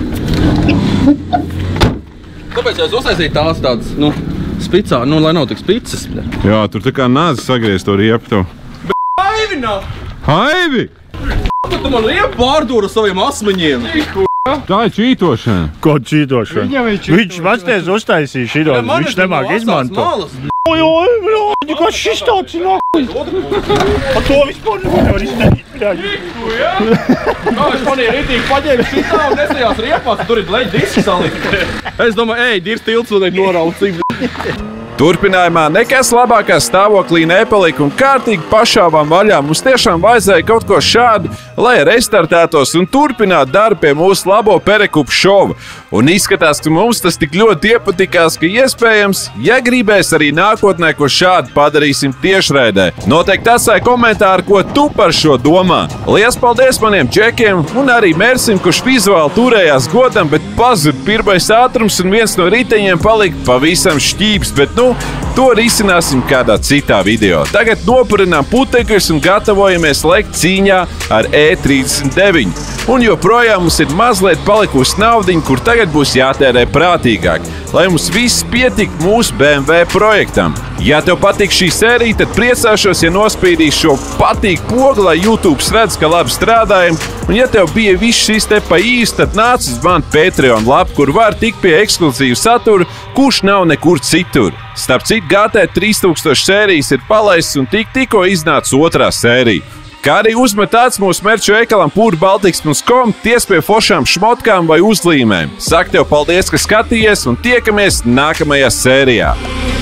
Tāpēc es uztaisīju tās tādas, nu, spicā, nu, lai nav tik spicas. Jā, tur tā kā nāzi sagriez to riepu tev. Haivi nav! Haivi! Tu man riepu pārdūru saviem asmeņiem. Tā ir čītošana. Ko čītošana? Viņš masties uztaisīja šito, viņš nemāk izmantot. Oj, oj, bļādi, kā šis tāds ir nākuj. A to vispār nevar izdarīt, bļādi. Kā es manī ritīgi paņēmu šitā un nesajās riepās, tur ir bleģi diski salikt. Es domāju, ej, dirs tilts un noraucīt. Turpinājumā nekas labākā stāvoklī nepalika un kārtīgi pašāvām vaļā. Mums tiešām vajadzēja kaut ko šādu, lai restartētos un turpinātu darbu pie mūsu labo perekupu šova. Un izskatās, ka mums tas tik ļoti iepatikās, ka iespējams, ja gribēs arī nākotnē, ko šādu padarīsim tiešraidē. Noteikti atstāj komentāru, ko tu par šo domā. Liels paldies maniem džekiem un arī Mersim, kurš vizuāli turējās godam, bet pazuda pirmais ātrums un viens no riteņiem palika pavisam šķības, bet nu, to risināsim kādā citā video. Tagad nopurinām putekļus un gatavojamies lekt cīņā ar E trīsdesmit deviņi. Un joprojām mums ir mazliet palikusi naudiņa, kur tagad būs jātērē prātīgāk, lai mums viss pietik mūsu B M W projektam. Ja tev patīk šī sērija, tad priecāšos, ja nospīdīs šo patīk pogu, lai YouTube redz, ka labi strādājam. Un ja tev bija viss šis te pa īsti, tad nāc uz manu Patreon lapu, kur var tikt pie ekskluzīvu satura, kurš nav nekur citur. Starp citu, G T trīs tūkstoši sērijas ir palaists un tik tikko iznāca otrā sērija. Kā arī uzmet acis mūsu merču veikalam purbaltiks punkt com, ties pie foršām šmotkām vai uzlīmēm. Saku tev paldies, ka skatījies un tiekamies nākamajā sērijā.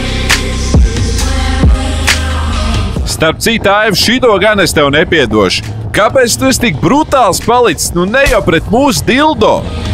Starp citu, Aiv, šito gan es tev nepiedošu. Kāpēc tu esi tik brutāls palicis? Nu ne jau pret mūsu dildo!